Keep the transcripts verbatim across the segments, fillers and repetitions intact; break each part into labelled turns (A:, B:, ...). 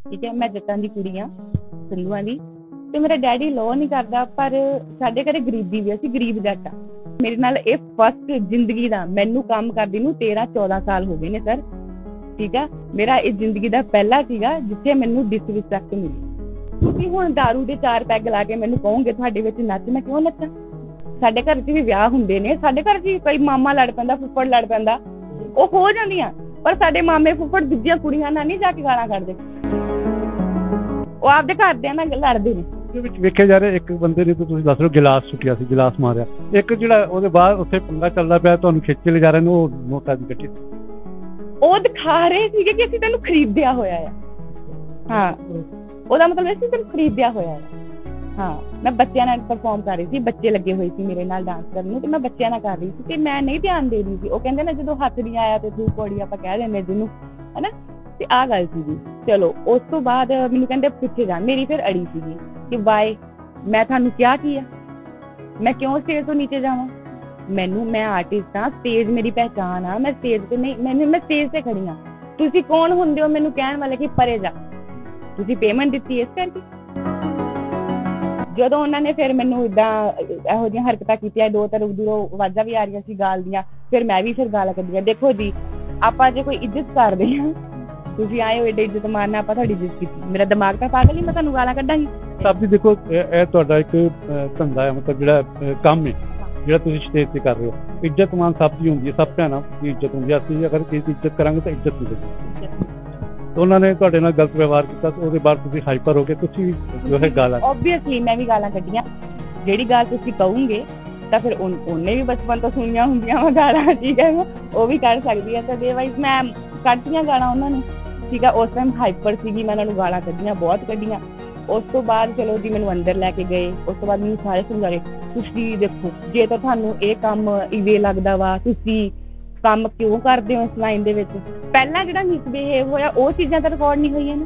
A: ठीक है। मैं जट्टां दी कुड़ी हाँ, संधूआं दी, ते मेरा डैडी लॉ नहीं करदा, पर साडे घरे गरीबी भी, असीं गरीब जट आ। मेरे नाल ये फर्स्ट जिंदगी दा, मैनू काम करदी नूं तेरह चौदह साल हो गए ने सर, ठीक है। मेरा इस जिंदगी दा पहला सीगा जिथे मैनू डिसरिस्पैक्ट मिली। तुसीं हुण दारू दे चार पैग ला के मैनू कहोगे तुहाडे विच नच, मैं क्यों नच्चां? साडे घर च भी विआह हुंदे ने, साडे घर च कोई मामा लड़ पैंदा, फुੱਫੜ लड़ पैंदा, ਉਹ ਹੋ ਜਾਂਦੀਆਂ, ਪਰ ਸਾਡੇ ਮਾਮੇ ਫੁੱਫੜ ਦੂਜੀਆਂ ਕੁੜੀਆਂ ਨਾਲ ਨਹੀਂ ਜਾ ਕੇ ਗਾਲਾਂ ਕੱਢਦੇ, ਉਹ ਆਪਦੇ ਘਰਦਿਆਂ ਨਾਲ ਲੜਦੇ ਨੇ।
B: ਉਹਦੇ ਵਿੱਚ ਵੇਖਿਆ ਜਾ ਰਿਹਾ ਇੱਕ ਬੰਦੇ ਨੇ ਤੁਸੀਂ ਦੱਸ ਰਹੇ ਹੋ ਗਿਲਾਸ ਸੁੱਟਿਆ ਸੀ, ਗਿਲਾਸ ਮਾਰਿਆ, ਇੱਕ ਜਿਹੜਾ ਉਹਦੇ ਬਾਅਦ ਉੱਥੇ ਪੰਗਾ ਚੱਲਦਾ ਪਿਆ, ਤੁਹਾਨੂੰ ਖਿੱਚ ਕੇ ਲਿਜਾ ਰਹੇ ਨੇ, ਉਹ ਨੋਟਾਂ ਦੀ ਗੱਡੀ
A: ਉਹ ਦਿਖਾ ਰਹੇ ਸੀਗੇ ਕਿ ਅਸੀਂ ਤੈਨੂੰ ਖਰੀਦਿਆ ਹੋਇਆ ਆ। ਹਾਂ, ਉਹਦਾ ਮਤਲਬ ਅਸੀਂ ਤੈਨੂੰ ਖਰੀਦਿਆ ਹੋਇਆ ਆ। ਹਾਂ, ਮੈਂ ਬੱਚਿਆਂ ਨਾਲ ਪਰਫਾਰਮ ਕਰ ਰਹੀ ਸੀ, ਬੱਚੇ ਲੱਗੇ ਹੋਏ ਸੀ ਮੇਰੇ ਨਾਲ ਡਾਂਸ ਕਰਨ ਨੂੰ, ਤੇ ਮੈਂ ਬੱਚਿਆਂ ਨਾਲ ਕਰ ਰਹੀ ਸੀ ਤੇ ਮੈਂ ਨਹੀਂ ਧਿਆਨ ਦੇ ਰਹੀ ਸੀ। ਉਹ ਕਹਿੰਦੇ ਨਾ ਜਦੋਂ ਹੱਥ ਨਹੀਂ ਆਇਆ ਤੇ ਤੂੰ ਕੋੜੀ ਆਪਾਂ ਕਹਿ ਦਿੰਦੇ ਜਿਹਨੂੰ, ਹਨਾ, ਤੇ ਆਹ ਗੱਲ ਸੀਗੀ। ਚਲੋ ਉਸ ਤੋਂ ਬਾਅਦ ਮੈਨੂੰ ਕਹਿੰਦੇ ਪਿੱਛੇ ਜਾ, ਮੇਰੀ ਫਿਰ ਅੜੀ ਸੀਗੀ ਕਿ ਵਾਏ, ਮੈਂ ਤੁਹਾਨੂੰ ਕਿਹਾ ਕੀ ਆ, ਮੈਂ ਕਿਉਂ ਸਟੇਜ ਤੋਂ ਨੀਚੇ ਜਾਵਾਂ? ਮੈਨੂੰ, ਮੈਂ ਆਰਟਿਸਟ ਹਾਂ, ਸਟੇਜ ਮੇਰੀ ਪਹਿਚਾਣ ਆ, ਮੈਂ ਸਟੇਜ ਤੇ ਨਹੀਂ, ਮੈਨੂੰ ਮੈਂ ਸਟੇਜ ਤੇ ਖੜੀ ਹਾਂ। ਤੁਸੀਂ ਕੌਣ ਹੁੰਦੇ ਹੋ ਮੈਨੂੰ ਕਹਿਣ ਵਾਲੇ ਕਿ ਪਰੇ ਜਾ, ਤੁਸੀਂ ਪੇਮੈਂਟ ਦਿੱਤੀ ਇਸ ਕਰਕੇ? ਜਦੋਂ ਉਹਨਾਂ ਨੇ ਫਿਰ ਮੈਨੂੰ ਇੱਦਾਂ ਇਹੋ ਜਿਹੀਆਂ ਹਰਕਤਾਂ ਕੀਤੀਆਂ, ਦੋ ਤਿੰਨ ਦੂਰੋਂ ਆਵਾਜ਼ਾਂ ਵੀ ਆ ਰਹੀਆਂ ਸੀ ਗਾਲ ਦੀਆਂ, ਫਿਰ ਮੈਂ ਵੀ ਫਿਰ ਗਾਲਾਂ ਕੱਢੀਆਂ। ਦੇਖੋ ਜੀ, ਆਪਾਂ ਜੇ ਕੋਈ ਇੱਜ਼ਤ ਕਰਦੇ ਹਾਂ, ਤੁਸੀਂ ਆਏ ਹੋ ਏਡੇ ਇੱਜ਼ਤ ਮਾਰਨਾ, ਆਪਾਂ ਤੁਹਾਡੀ ਇੱਜ਼ਤ ਕੀਤੀ, ਮੇਰਾ ਦਿਮਾਗ ਤਾਂ ਪਾਗਲ ਹੀ, ਮੈਂ ਤੁਹਾਨੂੰ ਗਾਲਾਂ ਕੱਢਾਂਗੀ।
B: ਸਭ ਦੀ ਦੇਖੋ ਇਹ ਤੁਹਾਡਾ ਇੱਕ ਧੰਦਾ ਹੈ, ਮਤਲਬ ਜਿਹੜਾ ਕੰਮ ਹੈ ਜਿਹੜਾ ਤੁਸੀਂ ਸਟੇਜ ਤੇ ਕਰ ਰਹੇ ਹੋ, ਇੱਜ਼ਤ ਮਾਨ ਸਭ ਦੀ ਹੁੰਦੀ ਹੈ, ਸਭ ਭੈਣਾਂ ਦੀ ਇੱਜ਼ਤ ਹੁੰਦੀ ਹੈ। ਅਸੀਂ ਅਗਰ ਕਿਸੇ ਦੀ ਇੱਜ਼ਤ ਕਰਾਂਗੇ ਤਾਂ ਇੱਜ਼ਤ ਮਿਲੇਗੀ। ਉਹਨਾਂ ਨੇ ਤੁਹਾਡੇ ਨਾਲ ਗਲਤ ਵਿਵਹਾਰ ਕੀਤਾ, ਉਹਦੇ ਬਾਅਦ ਤੁਸੀਂ ਹਾਈਪਰ ਹੋ ਗਏ, ਤੁਸੀਂ ਜੋ ਹੈ ਗਾਲਾਂ, ਓਬਵੀਅਸਲੀ
A: ਮੈਂ ਵੀ ਗਾਲਾਂ ਕੱਢੀਆਂ। ਜਿਹੜੀ ਗੱਲ ਤੁਸੀਂ ਕਹੋਗੇ ਤਾਂ ਫਿਰ ਉਹਨੇ ਵੀ ਬਚਪਨ ਤੋਂ ਸੁਣੀਆਂ ਹੁੰਦੀਆਂ ਵਾ ਗਾਲਾਂ, ਠੀਕ ਹੈ, ਉਹ ਵੀ ਕੱਢ ਸਕਦੀ ਹੈ। ਤਾਂ ਅਦਰਵਾਈਜ਼ ਮੈਂ ਕੱਢਦੀਆਂ ਗਾਲਾਂ ਉਹਨਾਂ ਨੂੰ, ਠੀਕ ਹੈ। ਉਸ ਟਾਈਮ ਹਾਈਪਰ ਸੀਗੀ, ਮੈਂ ਉਹਨਾਂ ਨੂੰ ਗਾਲਾਂ ਕੱਢੀਆਂ, ਬਹੁਤ ਕੱਢੀਆਂ। ਉਸ ਤੋਂ ਬਾਅਦ ਚਲੋ ਜੀ ਮੈਨੂੰ ਅੰਦਰ ਲੈ ਕੇ ਗਏ। ਉਸ ਤੋਂ ਬਾਅਦ ਮੈਨੂੰ ਸਾਰੇ ਸਮਝਾਏ, ਤੁਸੀਂ ਦੇਖੋ ਜੇ ਤਾਂ ਤੁਹਾਨੂੰ ਇਹ ਕੰਮ ਇਵੇਂ ਲੱਗਦਾ ਵਾ, ਤੁਸੀਂ ਕੰਮ ਕਿਉਂ ਕਰਦੇ ਹੋ ਇਸ ਲਾਈਨ ਦੇ ਵਿੱਚ? ਪਹਿਲਾਂ ਜਿਹੜਾ ਮਿਸਬਿਹੇਵ ਹੋਇਆ ਉਹ ਚੀਜ਼ਾਂ ਤਾਂ ਰਿਕਾਰਡ ਨਹੀਂ ਹੋਈਆਂ ਨੇ,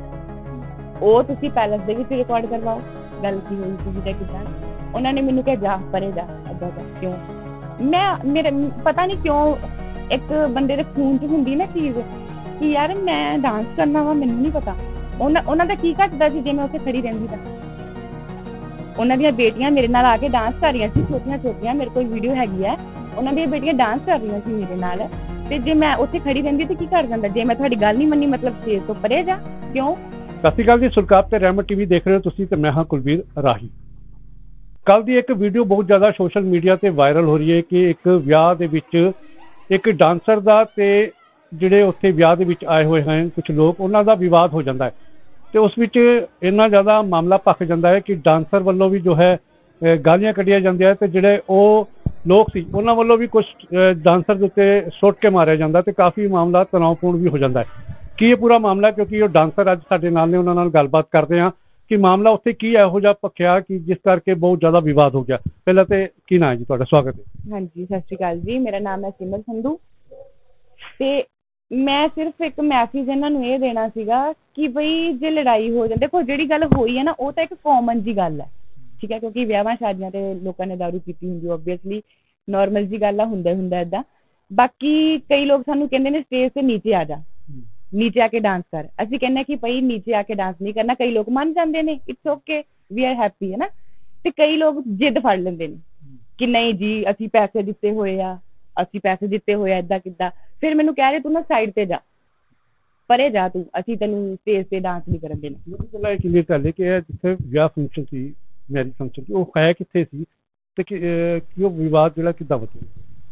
A: ਉਹ ਤੁਸੀਂ ਪੈਲਸ ਦੇ ਵਿੱਚ ਰਿਕਾਰਡ ਕਰਵਾਓ, ਗੱਲ ਕੀ ਹੋਈ ਸੀ ਜਾਂ ਕਿੱਦਾਂ। ਉਹਨਾਂ ਨੇ ਮੈਨੂੰ ਕਿਹਾ ਜਾ ਪਰੇ ਜਾ, ਅੱਧਾ ਜਾ। ਕਿਉਂ? ਮੈਂ ਮੇਰੇ ਪਤਾ ਨਹੀਂ ਕਿਉਂ ਇੱਕ ਬੰਦੇ ਦੇ ਖੂਨ 'ਚ ਹੁੰਦੀ ਨਾ ਚੀਜ਼ ਕਿ ਯਾਰ ਮੈਂ ਡਾਂਸ ਕਰਨਾ ਵਾ, ਮੈਨੂੰ ਨਹੀਂ ਪਤਾ ਉਹਨਾਂ ਉਹਨਾਂ ਦਾ ਕੀ ਘੱਟਦਾ ਸੀ ਜੇ ਮੈਂ ਉੱਥੇ ਖੜੀ ਰਹਿੰਦੀ ਤਾਂ। ਉਹਨਾਂ ਦੀਆਂ ਬੇਟੀਆਂ ਮੇਰੇ ਨਾਲ ਆ ਕੇ ਡਾਂਸ ਕਰ ਰਹੀਆਂ ਸੀ, ਛੋਟੀਆਂ ਛੋਟੀਆਂ, ਮੇਰੇ ਕੋਲ ਵੀਡੀਓ ਹੈਗੀ ਹੈ, ਉਹਨਾਂ ਦੀਆਂ ਬੇਟੀਆਂ ਡਾਂਸ ਕਰ ਰਹੀਆਂ ਸੀ ਮੇਰੇ ਨਾਲ, ਤੇ ਜੇ ਮੈਂ ਉੱਥੇ ਖੜੀ ਰਹਿੰਦੀ ਤੇ ਕੀ ਕਰ ਜਾਂਦਾ? ਜੇ ਮੈਂ ਤੁਹਾਡੀ ਗੱਲ ਨਹੀਂ ਮੰਨੀ, ਮਤਲਬ ਸਟੇਜ ਤੋਂ ਪਰੇ ਜਾ। ਕਿਉਂ?
B: ਸਤਿ ਸ਼੍ਰੀ ਅਕਾਲ ਜੀ, ਸੁਰਖਾਬ ਤੇ ਰਹਿਮਤ ਟੀਵੀ ਦੇਖ ਰਹੇ ਹੋ ਤੁਸੀਂ ਤੇ ਮੈਂ ਹਾਂ ਕੁਲਵੀਰ ਰਾਹੀ। ਕੱਲ ਦੀ ਇੱਕ ਵੀਡੀਓ ਬਹੁਤ ਜ਼ਿਆਦਾ ਸੋਸ਼ਲ ਮੀਡੀਆ ਤੇ ਵਾਇਰਲ ਹੋ ਰਹੀ ਹੈ ਕਿ ਇੱਕ ਵਿਆਹ ਦੇ ਵਿੱਚ ਇੱਕ ਡਾਂਸਰ ਦਾ ਤੇ ਜਿਹੜੇ ਉੱਥੇ ਵਿਆਹ ਦੇ ਵਿੱਚ ਆਏ ਹੋਏ ਹਨ ਕੁਝ ਲੋਕ, ਉਹਨਾਂ ਦਾ ਵਿਵਾਦ ਹੋ ਜਾਂਦਾ ਹੈ ਤੇ ਉਸ ਵਿੱਚ ਇੰਨਾ ਜ਼ਿਆਦਾ ਮਾਮਲਾ ਭਖ ਜਾਂਦਾ ਹੈ ਕਿ ਡਾਂਸਰ ਵੱਲੋਂ ਵੀ ਜੋ ਹੈ ਗਾਲੀਆਂ ਕੱਢੀਆਂ ਜਾਂਦੀਆਂ ਤੇ ਜਿਹੜੇ ਉਹ ਲੋਕ ਸੀ ਉਹਨਾਂ ਵੱਲੋਂ ਵੀ ਕੁਝ ਡਾਂਸਰ ਦੇ ਉੱਤੇ ਸੁੱਟ ਕੇ ਮਾਰਿਆ ਜਾਂਦਾ ਤੇ ਕਾਫੀ ਮਾਮਲਾ ਤਣਾਅਪੂਰਨ ਵੀ ਹੋ ਜਾਂਦਾ ਹੈ। ਕੀ ਇਹ ਪੂਰਾ ਮਾਮਲਾ, ਕਿਉਂਕਿ ਉਹ ਡਾਂਸਰ ਅੱਜ ਸਾਡੇ ਨਾਲ ਨੇ, ਉਹਨਾਂ ਨਾਲ ਗੱਲਬਾਤ ਕਰਦੇ ਹਾਂ ਕਿ ਮਾਮਲਾ ਉੱਥੇ ਕੀ ਇਹੋ ਜਿਹਾ ਭਖਿਆ ਕਿ ਜਿਸ ਕਰਕੇ ਬਹੁਤ ਜ਼ਿਆਦਾ ਵਿਵਾਦ ਹੋ ਗਿਆ। ਪਹਿਲਾਂ ਤੇ ਕੀ ਨਾਂ ਹੈ ਜੀ ਤੁਹਾਡਾ? ਸਵਾਗਤ ਹੈ।
A: ਹਾਂਜੀ, ਸਤਿ ਸ਼੍ਰੀ ਅਕਾਲ ਜੀ, ਮੇਰਾ ਨਾਮ ਹੈ ਸਿਮਰ ਸੰਧੂ ਤੇ ਮੈਂ ਸਿਰਫ ਇੱਕ ਮੈਸੇਜ ਇਹਨਾਂ ਨੂੰ ਇਹ ਦੇਣਾ ਸੀਗਾ ਕਿ ਬਈ ਜੇ ਲੜਾਈ ਹੋ ਜਾਂਦੀ, ਦੇਖੋ ਜਿਹੜੀ ਗੱਲ ਹੋਈ ਹੈ ਨਾ ਉਹ ਤਾਂ ਇੱਕ ਕਾਮਨ ਜੀ ਗੱਲ ਹੈ, ਠੀਕ ਹੈ, ਕਿਉਂਕਿ ਵਿਆਹਾਂ ਸ਼ਾਦੀਆਂ ਤੇ ਲੋਕਾਂ ਨੇ ਦਾਰੂ ਪੀਤੀ ਹੁੰਦੀ, ਓਬਵੀਅਸਲੀ ਨੋਰਮਲ ਜੀ ਗੱਲ ਆ, ਹੁੰਦਾ ਹੁੰਦਾ ਏਦਾਂ। ਬਾਕੀ ਕਈ ਲੋਕ ਸਾਨੂੰ ਕਹਿੰਦੇ ਨੇ ਸਟੇਜ ਤੇ ਨੀਚੇ ਆ ਜਾ, ਨੀਚੇ ਆ ਕੇ ਡਾਂਸ ਕਰ। ਅਸੀਂ ਕਹਿੰਦੇ ਕਿ ਭਾਈ ਨੀਚੇ ਆ ਕੇ ਡਾਂਸ ਨਹੀਂ ਕਰਨਾ। ਕਈ ਲੋਕ ਮੰਨ ਜਾਂਦੇ ਨੇ, it's okay, we are happy, ਹੈ ਨਾ। ਤੇ ਕਈ ਲੋਕ ਜਿੱਦ ਫੜ ਲੈਂਦੇ ਨੇ ਕਿ ਨਹੀਂ ਜੀ ਅਸੀਂ ਪੈਸੇ ਦਿੱਤੇ ਹੋਏ ਆ, ਅਸੀਂ ਪੈਸੇ ਦਿੱਤੇ ਹੋਏ ਆ, ਏਦਾਂ ਕਿੱਦਾਂ। ਫਿਰ ਮੈਨੂੰ ਕਹਿ ਰਹੇ ਤੂੰ ਨਾ ਸਾਈਡ ਤੇ ਜਾ, ਪਰੇ ਜਾ ਤੂੰ, ਅਸੀਂ ਤੈਨੂੰ ਸਟੇਜ ਤੇ ਡਾਂਸ ਨਹੀਂ ਕਰਨ ਦੇਣਾ।
B: ਮੈਨੂੰ ਪਹਿਲਾਂ ਇਹ ਕਲੀਅਰ ਕਰ ਲੈ ਕਿ ਇਹ ਜਿੱਥੇ ਵਿਆਹ ਫੰਕਸ਼ਨ ਸੀ, ਮੈਰਿਜ ਫੰਕਸ਼ਨ ਸੀ, ਉਹ ਹੈ ਕਿੱਥੇ ਸੀ ਤੇ ਕਿ ਉਹ ਵਿਵਾਦ ਜਿਹੜਾ ਕਿੱਦਾਂ ਵਧਿਆ?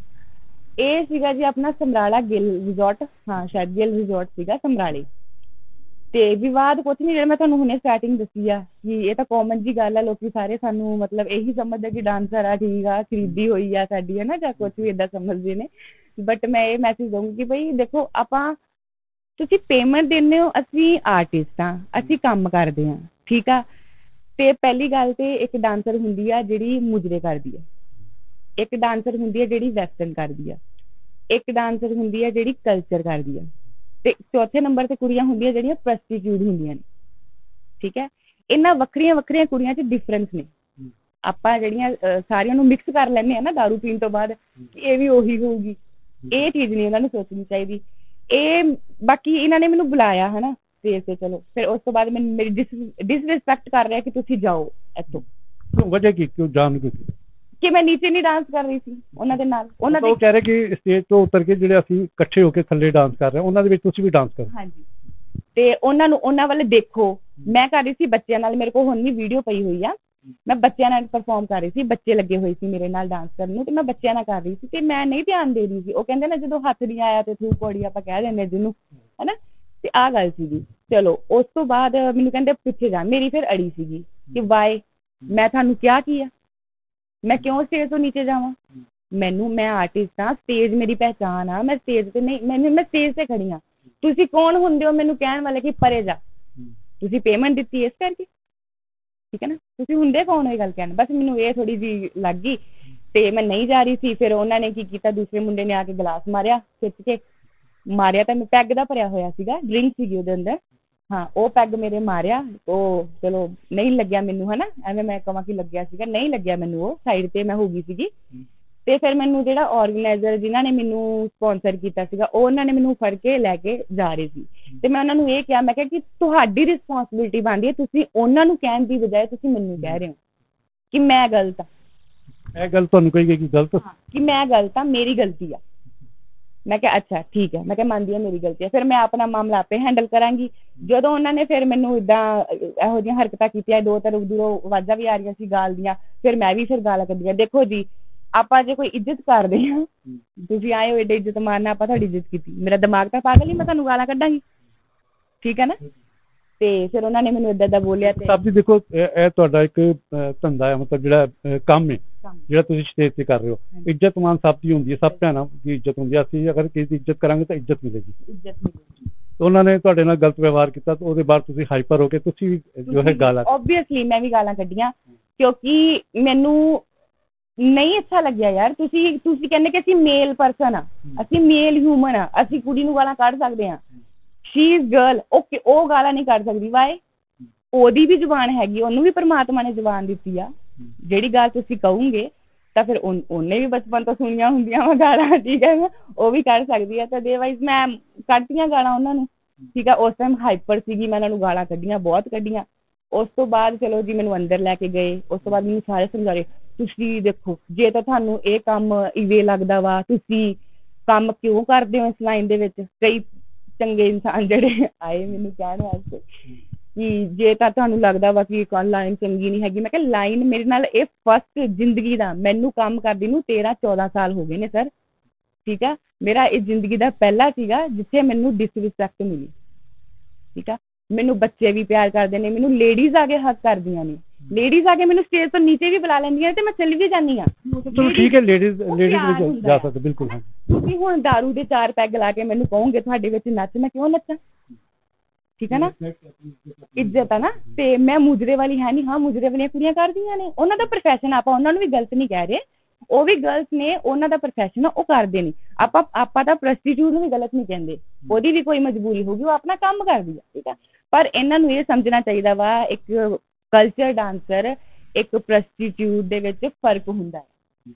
A: ਇਹ ਸੀਗਾ ਜੀ ਆਪਣਾ ਸਮਰਾਲਾ ਗਿੱਲ ਰਿਜ਼ੋਰਟ, ਹਾਂ ਸ਼ਾਇਦ ਗਿੱਲ ਰਿਜ਼ੋਰਟ ਸੀਗਾ ਸਮਰਾਲੇ। ਤੇ ਵਿਵਾਦ ਕੁਛ ਨਹੀਂ, ਜਿਹੜਾ ਮੈਂ ਤੁਹਾਨੂੰ ਹੁਣੇ ਸਟਾਰਟਿੰਗ ਦੱਸੀ ਆ ਕਿ ਇਹ ਤਾਂ ਕਾਮਨ ਜੀ ਗੱਲ ਆ, ਲੋਕੀ ਸਾਰੇ ਸਾਨੂੰ ਮਤਲਬ ਇਹੀ ਸਮਝਦੇ ਕਿ ਡਾਂਸਰ ਆ, ਠੀਕ ਆ, ਖਰੀਦੀ ਹੋਈ ਆ ਸਾਡੀ, ਹੈ ਨਾ, ਜਾਂ ਕੁਛ ਵੀ ਏਦਾਂ ਸਮਝਦੇ ਨੇ। ਬਟ ਮੈਂ ਇਹ ਮੈਸੇਜ ਦਊਂਗੀ ਕਿ ਬਈ ਦੇਖੋ, ਆਪਾਂ ਤੁਸੀਂ ਪੇਮੈਂਟ ਦਿੰਦੇ ਹੋ, ਅਸੀਂ ਆਰਟਿਸਟ ਹਾਂ, ਅਸੀਂ ਕੰਮ ਕਰਦੇ ਹਾਂ, ਠੀਕ ਆ। ਤੇ ਪਹਿਲੀ ਗੱਲ ਤੇ ਇੱਕ ਡਾਂਸਰ ਹੁੰਦੀ ਆ ਜਿਹੜੀ ਮੁਜਰੇ ਕਰਦੀ ਆ, ਇੱਕ ਡਾਂਸਰ ਹੁੰਦੀ ਆ ਜਿਹੜੀ ਵੈਸਟਰਨ ਕਰਦੀ ਆ, ਇੱਕ ਡਾਂਸਰ ਹੁੰਦੀ ਆ ਜਿਹੜੀ ਕਲਚਰ ਕਰਦੀ ਆ, ਤੇ ਚੌਥੇ ਨੰਬਰ ਤੇ ਕੁੜੀਆਂ ਹੁੰਦੀਆਂ ਜਿਹੜੀਆਂ ਪ੍ਰਸਟੀਟਿਊਟ ਹੁੰਦੀਆਂ ਨੇ, ਠੀਕ ਹੈ। ਇਹਨਾਂ ਵੱਖਰੀਆਂ ਵੱਖਰੀਆਂ ਕੁੜੀਆਂ 'ਚ ਡਿਫਰੈਂਸ ਨੇ। ਆਪਾਂ ਜਿਹੜੀਆਂ ਸਾਰੀਆਂ ਨੂੰ ਮਿਕਸ ਕਰ ਲੈਂਦੇ ਹਾਂ ਨਾ ਦਾਰੂ ਪੀਣ ਤੋਂ ਬਾਅਦ ਕਿ ਇਹ ਵੀ ਉਹੀ ਹੋਊਗੀ, ਇਹ ਚੀਜ਼ ਨਹੀਂ ਇਹਨਾਂ ਨੂੰ ਸੋਚਣੀ ਚਾਹੀਦੀ। ਇਹ ਬਾਕੀ ਇਹਨਾਂ ਨੇ ਮੈਨੂੰ ਬੁਲਾਇਆ, ਹੈ ਨਾ, ਸਟੇਜ ਤੇ ਚਲੋ। ਫਿਰ ਉਸ ਤੋਂ ਬਾਅਦ ਮੈਨੂੰ ਮੇਰੀ ਡਿਸ ਡਿਸਰਿਸਪੈਕਟ ਕਰ ਰਿਹਾ ਕਿ ਤੁਸੀਂ ਜਾਓ ਇੱਥੋਂ।
B: ਵਜ੍ਹਾ ਕੀ ਕਿਉਂ ਜਾਣ ਕਿਉਂ ਸੀ?
A: ਕਿ ਮੈਂ ਨੀਚੇ ਨਹੀਂ ਡਾਂਸ ਕਰ ਰਹੀ ਸੀ ਉਹਨਾਂ ਦੇ ਨਾਲ। ਉਹਨਾਂ ਦੇ
B: ਉਹ ਕਹਿ ਰਹੇ ਕਿ ਸਟੇਜ ਤੋਂ ਉਤਰ ਕੇ ਜਿਹੜੇ ਅਸੀਂ ਇਕੱਠੇ ਹੋ ਕੇ ਥੱਲੇ ਡਾਂਸ ਕਰ ਰਹੇ ਹਾਂ ਉਹਨਾਂ ਦੇ ਵਿੱਚ ਤੁਸੀਂ ਵੀ ਡਾਂਸ ਕਰੋ।
A: ਹਾਂਜੀ, ਤੇ ਉਹਨਾਂ ਨੂੰ ਉਹਨਾਂ ਵੱਲ ਦੇਖੋ। ਮੈਂ ਕਰ ਰਹੀ ਸੀ ਬੱਚਿਆਂ ਨਾਲ, ਮੇਰੇ ਕੋਲ ਹੁਣ ਵੀ ਵੀਡੀਓ ਪਈ ਹੋਈ ਆ। ਮੈਂ ਬੱਚਿਆਂ ਨਾਲ ਪਰਫਾਰਮ ਕਰ ਰਹੀ ਸੀ, ਬੱਚੇ ਲੱਗੇ ਹੋਏ ਸੀ ਮੇਰੇ ਨਾਲ ਡਾਂਸ ਕਰਨ ਨੂੰ, ਤੇ ਮੈਂ ਬੱਚਿਆਂ ਨਾਲ ਕਰ ਰਹੀ ਸੀ ਤੇ ਮੈਂ ਨਹੀਂ ਧਿਆਨ ਦੇ ਰਹੀ ਸੀ। ਉਹ ਕਹਿੰਦੇ ਨਾ ਜਦੋਂ ਹੱਥ ਨਹੀਂ ਆਇਆ ਤੇ ਥੂ ਕੋੜੀ ਆਪਾਂ ਕਹਿ ਦਿੰਦੇ ਜਿਹਨੂੰ, ਹਨਾ। ਤੇ ਆਹ ਗੱਲ ਸੀਗੀ। ਚਲੋ ਉਸ ਤੋਂ ਬਾਅਦ ਮੈਨੂੰ ਕਹਿੰਦੇ ਪਿੱਛੇ ਜਾ। ਮੇਰੀ ਫਿਰ ਅੜੀ ਸੀਗੀ ਕਿ ਵਾਏ, ਮੈਂ ਤੁਹਾਨੂੰ ਕਿਹਾ ਕੀ ਆ, ਮੈਂ ਕਿਉਂ ਸਟੇਜ ਤੋਂ ਨੀਚੇ ਜਾਵਾਂ? ਮੈਨੂੰ, ਮੈਂ ਆਰਟਿਸਟ ਹਾਂ, ਸਟੇਜ ਮੇਰੀ ਪਹਿਚਾਣ ਆ, ਮੈਂ ਸਟੇਜ ਤੇ ਨਹੀਂ, ਮੈਨੂੰ ਮੈਂ ਸਟੇਜ ਤੇ ਖੜੀ ਹਾਂ। ਤੁਸੀਂ ਕੌਣ ਹੁੰਦੇ ਹੋ ਮੈਨੂੰ ਕਹਿਣ ਵਾਲੇ ਕਿ ਪਰੇ ਜਾ? ਤੁਸੀਂ ਪੇਮੈਂਟ ਦਿੱਤੀ ਇਸ ਕਰਕੇ, ਠੀਕ ਹੈ ਨਾ? ਤੁਸੀਂ ਹੁੰਦੇ ਕੌਣ ਹੋ ਇਹ ਗੱਲ ਕਹਿਣ? ਬਸ ਮੈਨੂੰ ਇਹ ਥੋੜੀ ਜਿਹੀ ਲੱਗ ਗਈ ਤੇ ਮੈਂ ਨਹੀਂ ਜਾ ਰਹੀ ਸੀ। ਫਿਰ ਉਹਨਾਂ ਨੇ ਕੀ ਕੀਤਾ, ਦੂਸਰੇ ਮੁੰਡੇ ਨੇ ਆ ਕੇ ਗਲਾਸ ਮਾਰਿਆ, ਖਿੱਚ ਕੇ ਮਾਰਿਆ। ਤਾਂ ਮੈਂ ਪੈਗ ਦਾ ਭਰਿਆ ਹੋਇਆ ਸੀਗਾ, ਡਰਿੰਕ ਸੀਗੀ ਉਹਦੇ ਅੰਦਰ। ਹਾਂ, ਉਹ ਪੈਗ ਮੇਰੇ ਮਾਰਿਆ। ਉਹ ਚਲੋ ਨਹੀਂ ਲੱਗਿਆ ਮੈਨੂੰ, ਹਨਾ, ਐਵੇਂ ਮੈਂ ਕਹਾਂ ਕਿ ਲੱਗਿਆ ਸੀਗਾ, ਨਹੀਂ ਲੱਗਿਆ ਮੈਨੂੰ। ਉਹ ਸਾਈਡ ਤੇ ਮੈਂ ਹੋ ਗਈ ਸੀਗੀ। ਤੇ ਫਿਰ ਮੈਨੂੰ ਜਿਹੜਾ ਆਰਗੇਨਾਈਜ਼ਰ ਜਿਨ੍ਹਾਂ ਨੇ ਮੈਨੂੰ ਸਪੋਂਸਰ ਕੀਤਾ ਸੀਗਾ, ਉਹ ਉਹਨਾਂ ਨੇ ਮੈਨੂੰ ਫੜ ਕੇ ਲੈ ਕੇ ਜਾ ਰਹੇ ਸੀ। ਤੇ ਮੈਂ ਉਹਨਾਂ ਨੂੰ ਇਹ ਕਿਹਾ, ਮੈਂ ਕਿਹਾ ਕਿ ਤੁਹਾਡੀ ਰਿਸਪੋਂਸਿਬਿਲਿਟੀ ਬਣਦੀ ਹੈ, ਤੁਸੀਂ ਉਹਨਾਂ ਨੂੰ ਕਹਿਣ ਦੀ ਬਜਾਏ ਤੁਸੀਂ ਮੈਨੂੰ ਕਹਿ ਰਹੇ ਹੋ ਕਿ ਮੈਂ ਗਲਤ ਹਾਂ।
B: ਇਹ ਗੱਲ ਤੁਹਾਨੂੰ ਕਹੀ ਗਈ ਕਿ ਗਲਤ,
A: ਕਿ ਮੈਂ ਗਲਤ ਹਾਂ, ਮੇਰੀ ਗਲਤੀ ਆ। ਮੈਂ ਕਿਹਾ ਅੱਛਾ ਠੀਕ ਹੈ, ਮੈਂ ਕਿਹਾ ਮੰਨਦੀ ਹਾਂ ਮੇਰੀ ਗਲਤੀ ਹੈ, ਫਿਰ ਮੈਂ ਆਪਣਾ ਮਾਮਲਾ ਆਪੇ ਹੈਂਡਲ ਕਰਾਂਗੀ। ਜਦੋਂ ਉਹਨਾਂ ਨੇ ਫਿਰ ਮੈਨੂੰ ਇੱਦਾਂ ਇਹੋ ਜਿਹੀਆਂ ਹਰਕਤਾਂ ਕੀਤੀਆਂ, ਦੋ ਤਿੰਨ ਦੂਰੋਂ ਆਵਾਜ਼ਾਂ ਵੀ ਆ ਰਹੀਆਂ ਸੀ ਗਾਲ ਦੀਆਂ, ਫਿਰ ਮੈਂ ਵੀ ਫਿਰ ਗਾਲਾਂ ਕੱਢੀਆਂ। ਦੇਖੋ ਜੀ, ਆਪਾਂ ਜੇ ਕੋਈ ਇੱਜ਼ਤ ਕਰਦੇ ਹਾਂ, ਤੁਸੀਂ ਆਏ ਹੋ ਏਡੇ ਇੱਜ਼ਤ ਮਾਰਨਾ, ਆਪਾਂ ਤੁਹਾਡੀ ਇੱਜ਼ਤ ਕੀਤੀ, ਮੇਰਾ ਦਿਮਾਗ ਤਾਂ ਪਾਗਲ ਹੀ, ਮੈਂ ਤੁਹਾਨੂੰ ਗਾਲਾਂ ਕੱਢਾਂਗੀ, ਠੀਕ ਹੈ ਨਾ? ਤੇ ਫਿਰ ਉਹਨਾਂ ਨੇ ਮੈਨੂੰ ਏਦਾਂ ਏਦਾਂ ਬੋਲਿਆ। ਤੇ
B: ਸਾਹਿਬ ਜੀ ਦੇਖੋ, ਇਹ ਤੁਹਾਡਾ ਇੱਕ ਧੰਦਾ ਹੈ, ਮਤਲਬ ਜਿਹੜਾ ਕੰਮ ਹੈ ਜਿਹੜਾ ਤੁਸੀਂ ਸਟੇਜ ਤੇ ਕਰ ਰਹੇ ਹੋ, ਇੱਜ਼ਤ ਮਾਨ ਸਭ ਦੀ ਹੁੰਦੀ ਹੈ, ਸਭ ਭੈਣਾਂ ਦੀ ਇੱਜ਼ਤ ਹੁੰਦੀ ਹੈ। ਅਸੀਂ ਅਗਰ ਕਿਸੇ ਦੀ ਇੱਜ਼ਤ ਕਰਾਂਗੇ ਤਾਂ ਇੱਜ਼ਤ ਮਿਲੇਗੀ।
A: ਇੱਜ਼ਤ ਮਿਲੇਗੀ।
B: ਉਹਨਾਂ ਨੇ ਤੁਹਾਡੇ ਨਾਲ ਗਲਤ ਵਿਵਹਾਰ ਕੀਤਾ ਤੇ ਉਹਦੇ ਬਾਅਦ ਤੁਸੀਂ ਹਾਈਪਰ ਹੋ ਕੇ ਤੁਸੀਂ ਜੋ ਹੈ ਗਾਲਾਂ,
A: ਓਬਵੀਅਸਲੀ ਮੈਂ ਵੀ ਗਾਲਾਂ ਕੱਢੀਆਂ, ਕਿਉਂਕਿ ਮੈਨੂੰ ਨਹੀਂ ਅੱਛਾ ਲੱਗਿਆ ਯਾਰ। ਤੁਸੀਂ ਤੁਸੀਂ ਕਹਿੰਦੇ ਕਿ ਅਸੀਂ ਮੇਲ ਪਰਸਨ ਆ, ਅਸੀਂ ਮੇਲ ਹਿਊਮਨ ਆ, ਅਸੀਂ ਕੁੜੀ ਨੂੰ ਗਾਲਾਂ ਕੱਢ ਸਕਦੇ ਹਾਂ। ਸ਼ੀ ਇਜ਼ ਗਰਲ, ਓਕੇ, ਉਹ ਗਾਲਾਂ ਨਹੀਂ ਕੱਢ ਸਕਦੀ। ਵਾਏ, ਉਹਦੀ ਵੀ ਜ਼ੁਬਾਨ ਹੈਗੀ, ਉਹਨੂੰ ਵੀ ਪਰਮਾਤਮਾ ਨੇ ਜ਼ੁਬਾਨ ਦਿੱਤੀ ਆ। ਜਿਹੜੀ ਗੱਲ ਤੁਸੀਂ ਕਹੋਗੇ ਤਾਂ ਫਿਰ ਉਹਨੇ ਵੀ ਬਚਪਨ ਤੋਂ ਸੁਣੀਆਂ ਹੁੰਦੀਆਂ ਵਾ ਗਾਲਾਂ, ਠੀਕ ਹੈ, ਉਹ ਵੀ ਕੱਢ ਸਕਦੀ ਆ। ਤਾਂ ਅਦਰਵਾਈਜ਼ ਮੈਂ ਕੱਢਤੀਆਂ ਗਾਲਾਂ ਉਹਨਾਂ ਨੂੰ, ਠੀਕ ਆ। ਉਸ ਟਾਈਮ ਹਾਈਪਰ ਸੀਗੀ, ਮੈਂ ਉਹਨਾਂ ਨੂੰ ਗਾਲਾਂ ਕੱਢੀਆਂ, ਬਹੁਤ ਕੱਢੀਆਂ। ਉਸ ਤੋਂ ਬਾਅਦ ਚਲੋ ਜੀ ਮੈਨੂੰ ਅੰਦਰ ਲੈ ਕੇ ਗਏ। ਉਸ ਤੋਂ ਬਾਅਦ ਮੈਨੂੰ ਸਾਰੇ ਸਮਝਾ ਰਹੇ, ਤੁਸੀਂ ਦੇਖੋ ਜੇ ਤਾਂ ਤੁਹਾਨੂੰ ਇਹ ਕੰਮ ਇਵੇਂ ਲੱਗਦਾ ਵਾ, ਤੁਸੀਂ ਕੰਮ ਕਿਉਂ ਕਰਦੇ ਹੋ ਇਸ ਲਾਈਨ ਦੇ ਵਿੱਚ? ਕਈ ਚੰਗੇ ਇਨਸਾਨ ਜਿਹੜੇ ਆਏ ਮੈਨੂੰ ਕਹਿਣ ਵਾਸਤੇ ਕਿ ਜੇ ਤਾਂ ਤੁਹਾਨੂੰ ਲੱਗਦਾ ਵਾ ਕਿ ਲਾਈਨ ਚੰਗੀ ਨਹੀਂ ਹੈਗੀ। ਮੈਂ ਕਿਹਾ ਲਾਈਨ ਮੇਰੇ ਨਾਲ ਇਹ ਫਸਟ ਜ਼ਿੰਦਗੀ ਦਾ, ਮੈਨੂੰ ਕੰਮ ਕਰਦੀ ਨੂੰ ਤੇਰਾਂ ਚੌਦਾਂ ਸਾਲ ਹੋ ਗਏ ਨੇ ਸਰ, ਠੀਕ ਆ। ਮੇਰਾ ਇਹ ਜ਼ਿੰਦਗੀ ਦਾ ਪਹਿਲਾ ਸੀਗਾ ਜਿੱਥੇ ਮੈਨੂੰ ਡਿਸਰਿਸਪੈਕਟ ਮਿਲੀ, ਠੀਕ ਆ। ਮੈਨੂੰ ਬੱਚੇ ਵੀ ਪਿਆਰ ਕਰਦੇ ਨੇ, ਮੈਨੂੰ ਲੇਡੀਜ਼ ਆ ਕੇ ਹੱਕ ਕਰਦੀਆਂ ਨੇ, ਲੇਡੀਜ਼ ਆ ਕੇ ਮੈਨੂੰ ਸਟੇਜ ਤੋਂ ਨੀਚੇ ਵੀ ਬੁਲਾ ਲੈਂਦੀਆਂ ਤੇ ਮੈਂ ਚੱਲ ਵੀ ਜਾਂਦੀ ਹਾਂ।
B: ਚਲੋ ਠੀਕ ਹੈ, ਲੇਡੀਜ਼ ਲੇਡੀਜ਼ ਵਿੱਚ ਜਾ ਸਕਦੇ, ਬਿਲਕੁਲ।
A: ਤੁਸੀਂ ਹੁਣ ਦਾਰੂ ਦੇ ਚਾਰ ਪੈਗ ਲਾ ਕੇ ਮੈਨੂੰ ਕਹੋਗੇ ਤੁਹਾਡੇ ਵਿੱਚ ਨੱਚ, ਮੈਂ ਕਿਉਂ ਨੱਚਾਂ? ਠੀਕ ਹੈ ਨਾ, ਇੱਜ਼ਤ ਆ ਨਾ। ਤੇ ਮੈਂ ਮੁਜਰੇ ਵਾਲੀ ਹੈ ਨਹੀਂ, ਹਾਂ ਮੁਜਰੇ ਵਾਲੀਆਂ ਕੁੜੀਆਂ ਕਰਦੀਆਂ ਨੇ, ਉਹਨਾਂ ਦਾ ਪ੍ਰੋਫੈਸ਼ਨ, ਆਪਾਂ ਉਹਨਾਂ ਨੂੰ ਵੀ ਗਲਤ ਨਹੀਂ ਕਹਿ ਰਹੇ, ਉਹ ਵੀ ਗਲਤ ਨੇ, ਉਹਨਾਂ ਦਾ ਪ੍ਰੋਫੈਸ਼ਨ ਆ, ਉਹ ਕਰਦੇ ਨੇ। ਆਪਾਂ ਆਪਾਂ ਤਾਂ ਪ੍ਰਸਟੀਟਿਊਟ ਨੂੰ ਵੀ ਗਲਤ ਨਹੀਂ ਕਹਿੰਦੇ, ਉਹਦੀ ਵੀ ਕੋਈ ਮਜਬੂਰੀ ਹੋਊਗੀ, ਉਹ ਆਪਣਾ ਕੰਮ ਕਰਦੀ ਆ, ਠੀਕ ਆ। ਪਰ ਇਹਨਾਂ ਨੂੰ ਇਹ ਸਮਝਣਾ ਚਾਹੀਦਾ ਵਾ, ਇੱਕ ਕਲਚਰ ਡਾਂਸਰ, ਇੱਕ ਪ੍ਰਸਟੀਟਿਊਟ ਦੇ ਵਿੱਚ ਫਰਕ ਹੁੰਦਾ ਹੈ,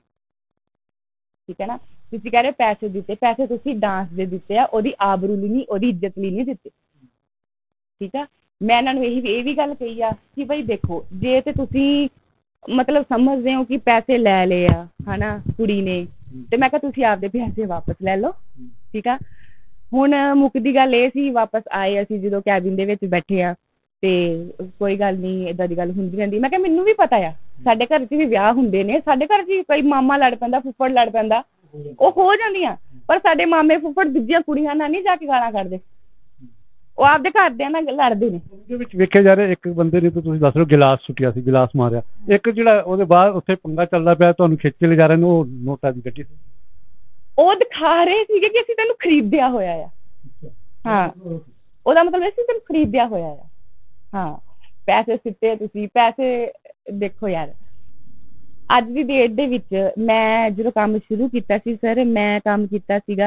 A: ਠੀਕ ਹੈ ਨਾ। ਤੁਸੀਂ ਕਹਿ ਰਹੇ ਪੈਸੇ ਦਿੱਤੇ, ਪੈਸੇ ਤੁਸੀਂ ਡਾਂਸ ਦੇ ਦਿੱਤੇ ਆ, ਉਹਦੀ ਆਬਰੂ ਲਈ ਨਹੀਂ, ਉਹਦੀ ਇੱਜ਼ਤ ਲਈ ਨਹੀਂ ਦਿੱਤੇ, ਠੀਕ ਆ। ਮੈਂ ਇਹਨਾਂ ਨੂੰ ਇਹੀ ਇਹ ਵੀ ਗੱਲ ਕਹੀ ਆ ਕਿ ਬਈ ਦੇਖੋ, ਜੇ ਤੇ ਤੁਸੀਂ ਮਤਲਬ ਸਮਝਦੇ ਹੋ ਕਿ ਪੈਸੇ ਲੈ ਲਏ ਆ, ਹੈ ਨਾ, ਕੁੜੀ ਨੇ, ਤੇ ਮੈਂ ਕਿਹਾ ਤੁਸੀਂ ਆਪਦੇ ਪੈਸੇ ਵਾਪਸ ਲੈ ਲਓ, ਠੀਕ ਆ। ਹੁਣ ਮੁੱਕਦੀ ਗੱਲ ਇਹ ਸੀ, ਵਾਪਸ ਆਏ ਅਸੀਂ ਜਦੋਂ ਕੈਬਿਨ ਦੇ ਵਿੱਚ ਬੈਠੇ ਆ, ਤੇ ਕੋਈ ਗੱਲ ਨਹੀਂ, ਇੱਦਾਂ ਦੀ ਗੱਲ ਹੁੰਦੀ ਰਹਿੰਦੀ। ਮੈਂ ਕਿਹਾ ਮੈਨੂੰ ਵੀ ਪਤਾ ਆ, ਸਾਡੇ ਘਰ 'ਚ ਵੀ ਵਿਆਹ ਹੁੰਦੇ ਨੇ, ਸਾਡੇ ਘਰ 'ਚ ਕਈ ਮਾਮਾ ਲੜ ਪੈਂਦਾ, ਫੁੱਫੜ ਲੜ ਪੈਂਦਾ, ਉਹ ਹੋ ਜਾਂਦੀਆਂ, ਪਰ ਸਾਡੇ ਮਾਮੇ ਫੁੱਫੜ ਦੂਜੀਆਂ ਕੁੜੀਆਂ ਨਾਲ ਨਹੀਂ ਜਾ ਕੇ ਗਾਲਾਂ ਕੱਢਦੇ, ਉਹ ਆਪਦੇ ਘਰਦਿਆਂ ਨਾਲ ਲੜਦੇ ਨੇ।
B: ਉਹਦੇ ਵਿੱਚ ਵੇਖਿਆ ਜਾ ਰਿਹਾ, ਇੱਕ ਬੰਦੇ ਨੇ ਤਾਂ ਤੁਸੀਂ ਦੱਸ ਰਹੇ ਹੋ ਗਿਲਾਸ ਸੁੱਟਿਆ ਸੀ, ਗਿਲਾਸ ਮਾਰਿਆ, ਇੱਕ ਜਿਹੜਾ ਉਹਦੇ ਬਾਅਦ ਉੱਥੇ ਪੰਗਾ ਚੱਲਦਾ ਪਿਆ, ਤੁਹਾਨੂੰ ਖਿੱਚ ਕੇ ਲੈ ਜਾ ਰਹੇ ਨੇ, ਉਹ ਨੋਟਾਂ ਦੀ ਗੱਡੀ ਸੀ,
A: ਉਹ ਦਿਖਾ ਰਹੇ ਸੀਗੇ ਕਿ ਅਸੀਂ ਤੈਨੂੰ ਖਰੀਦਿਆ ਹੋਇਆ ਆ। ਹਾਂ, ਉਹਦਾ ਮਤਲਬ ਇਹ ਸੀ ਤੈਨੂੰ ਖਰੀਦਿਆ ਹੋਇਆ ਆ। ਹਾਂ, ਪੈਸੇ ਸਿੱਟੇ ਤੁਸੀਂ, ਪੈਸੇ ਦੇਖੋ ਯਾਰ, ਅੱਜ ਦੀ ਡੇਟ ਦੇ ਵਿੱਚ ਮੈਂ ਜਦੋਂ ਕੰਮ ਸ਼ੁਰੂ ਕੀਤਾ ਸੀ ਸਰ, ਮੈਂ ਕੰਮ ਕੀਤਾ ਸੀਗਾ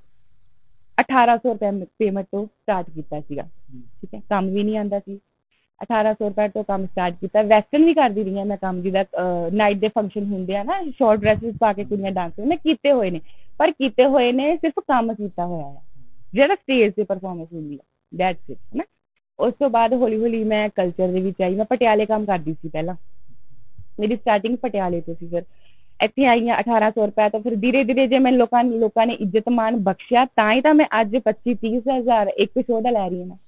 A: ਅਠਾਰਾਂ ਸੌ ਰੁਪਏ ਪੇਮੈਂਟ ਤੋਂ ਸਟਾਰਟ ਕੀਤਾ ਸੀਗਾ, ਠੀਕ ਹੈ। ਕੰਮ ਵੀ ਨਹੀਂ ਆਉਂਦਾ ਸੀ, ਅਠਾਰਾਂ ਸੌ ਰੁਪਏ ਤੋਂ ਕੰਮ ਸਟਾਰਟ ਕੀਤਾ। ਵੈਸਟਰਨ ਵੀ ਕਰਦੀ ਰਹੀ ਹਾਂ ਮੈਂ ਕੰਮ, ਜਿੱਦਾਂ ਨਾਈਟ ਦੇ ਫੰਕਸ਼ਨ ਹੁੰਦੇ ਆ ਨਾ, ਸ਼ੋਰਟ ਡਰੈਸਿਸ ਪਾ ਕੇ ਕੁੜੀਆਂ ਡਾਂਸ, ਮੈਂ ਕੀਤੇ ਹੋਏ ਨੇ, ਪਰ ਕੀਤੇ ਹੋਏ ਨੇ ਸਿਰਫ ਕੰਮ ਕੀਤਾ ਹੋਇਆ ਆ, ਜਿਹੜਾ ਸਟੇਜ 'ਤੇ ਪਰਫੋਰਮੈਂਸ ਹੁੰਦੀ ਆ, ਦੈਟਸ ਇਟ, ਹੈ ਨਾ। ਉਸ ਤੋਂ ਬਾਅਦ ਹੌਲੀ ਹੌਲੀ ਮੈਂ ਕਲਚਰ ਦੇ ਵਿੱਚ ਆਈ। ਮੈਂ ਪਟਿਆਲੇ ਕੰਮ ਕਰਦੀ ਸੀ ਪਹਿਲਾਂ, ਮੇਰੀ ਸਟਾਰਟਿੰਗ ਪਟਿਆਲੇ ਤੋਂ ਸੀ। ਫਿਰ ਇੱਥੇ ਆਈ ਹਾਂ ਅਠਾਰਾਂ ਸੌ ਰੁਪਏ ਤੋਂ। ਫਿਰ ਧੀਰੇ ਧੀਰੇ ਜੇ ਮੈਨੂੰ ਲੋਕਾਂ ਲੋਕਾਂ ਨੇ ਇੱਜ਼ਤ ਮਾਣ ਬਖਸ਼ਿਆ ਤਾਂ ਹੀ ਤਾਂ ਮੈਂ ਅੱਜ ਪੱਚੀ ਤੀਹ ਹਜ਼ਾਰ ਇੱਕ ਸ਼ੋਅ ਦਾ ਲੈ ਰਹੀ ਹਾਂ।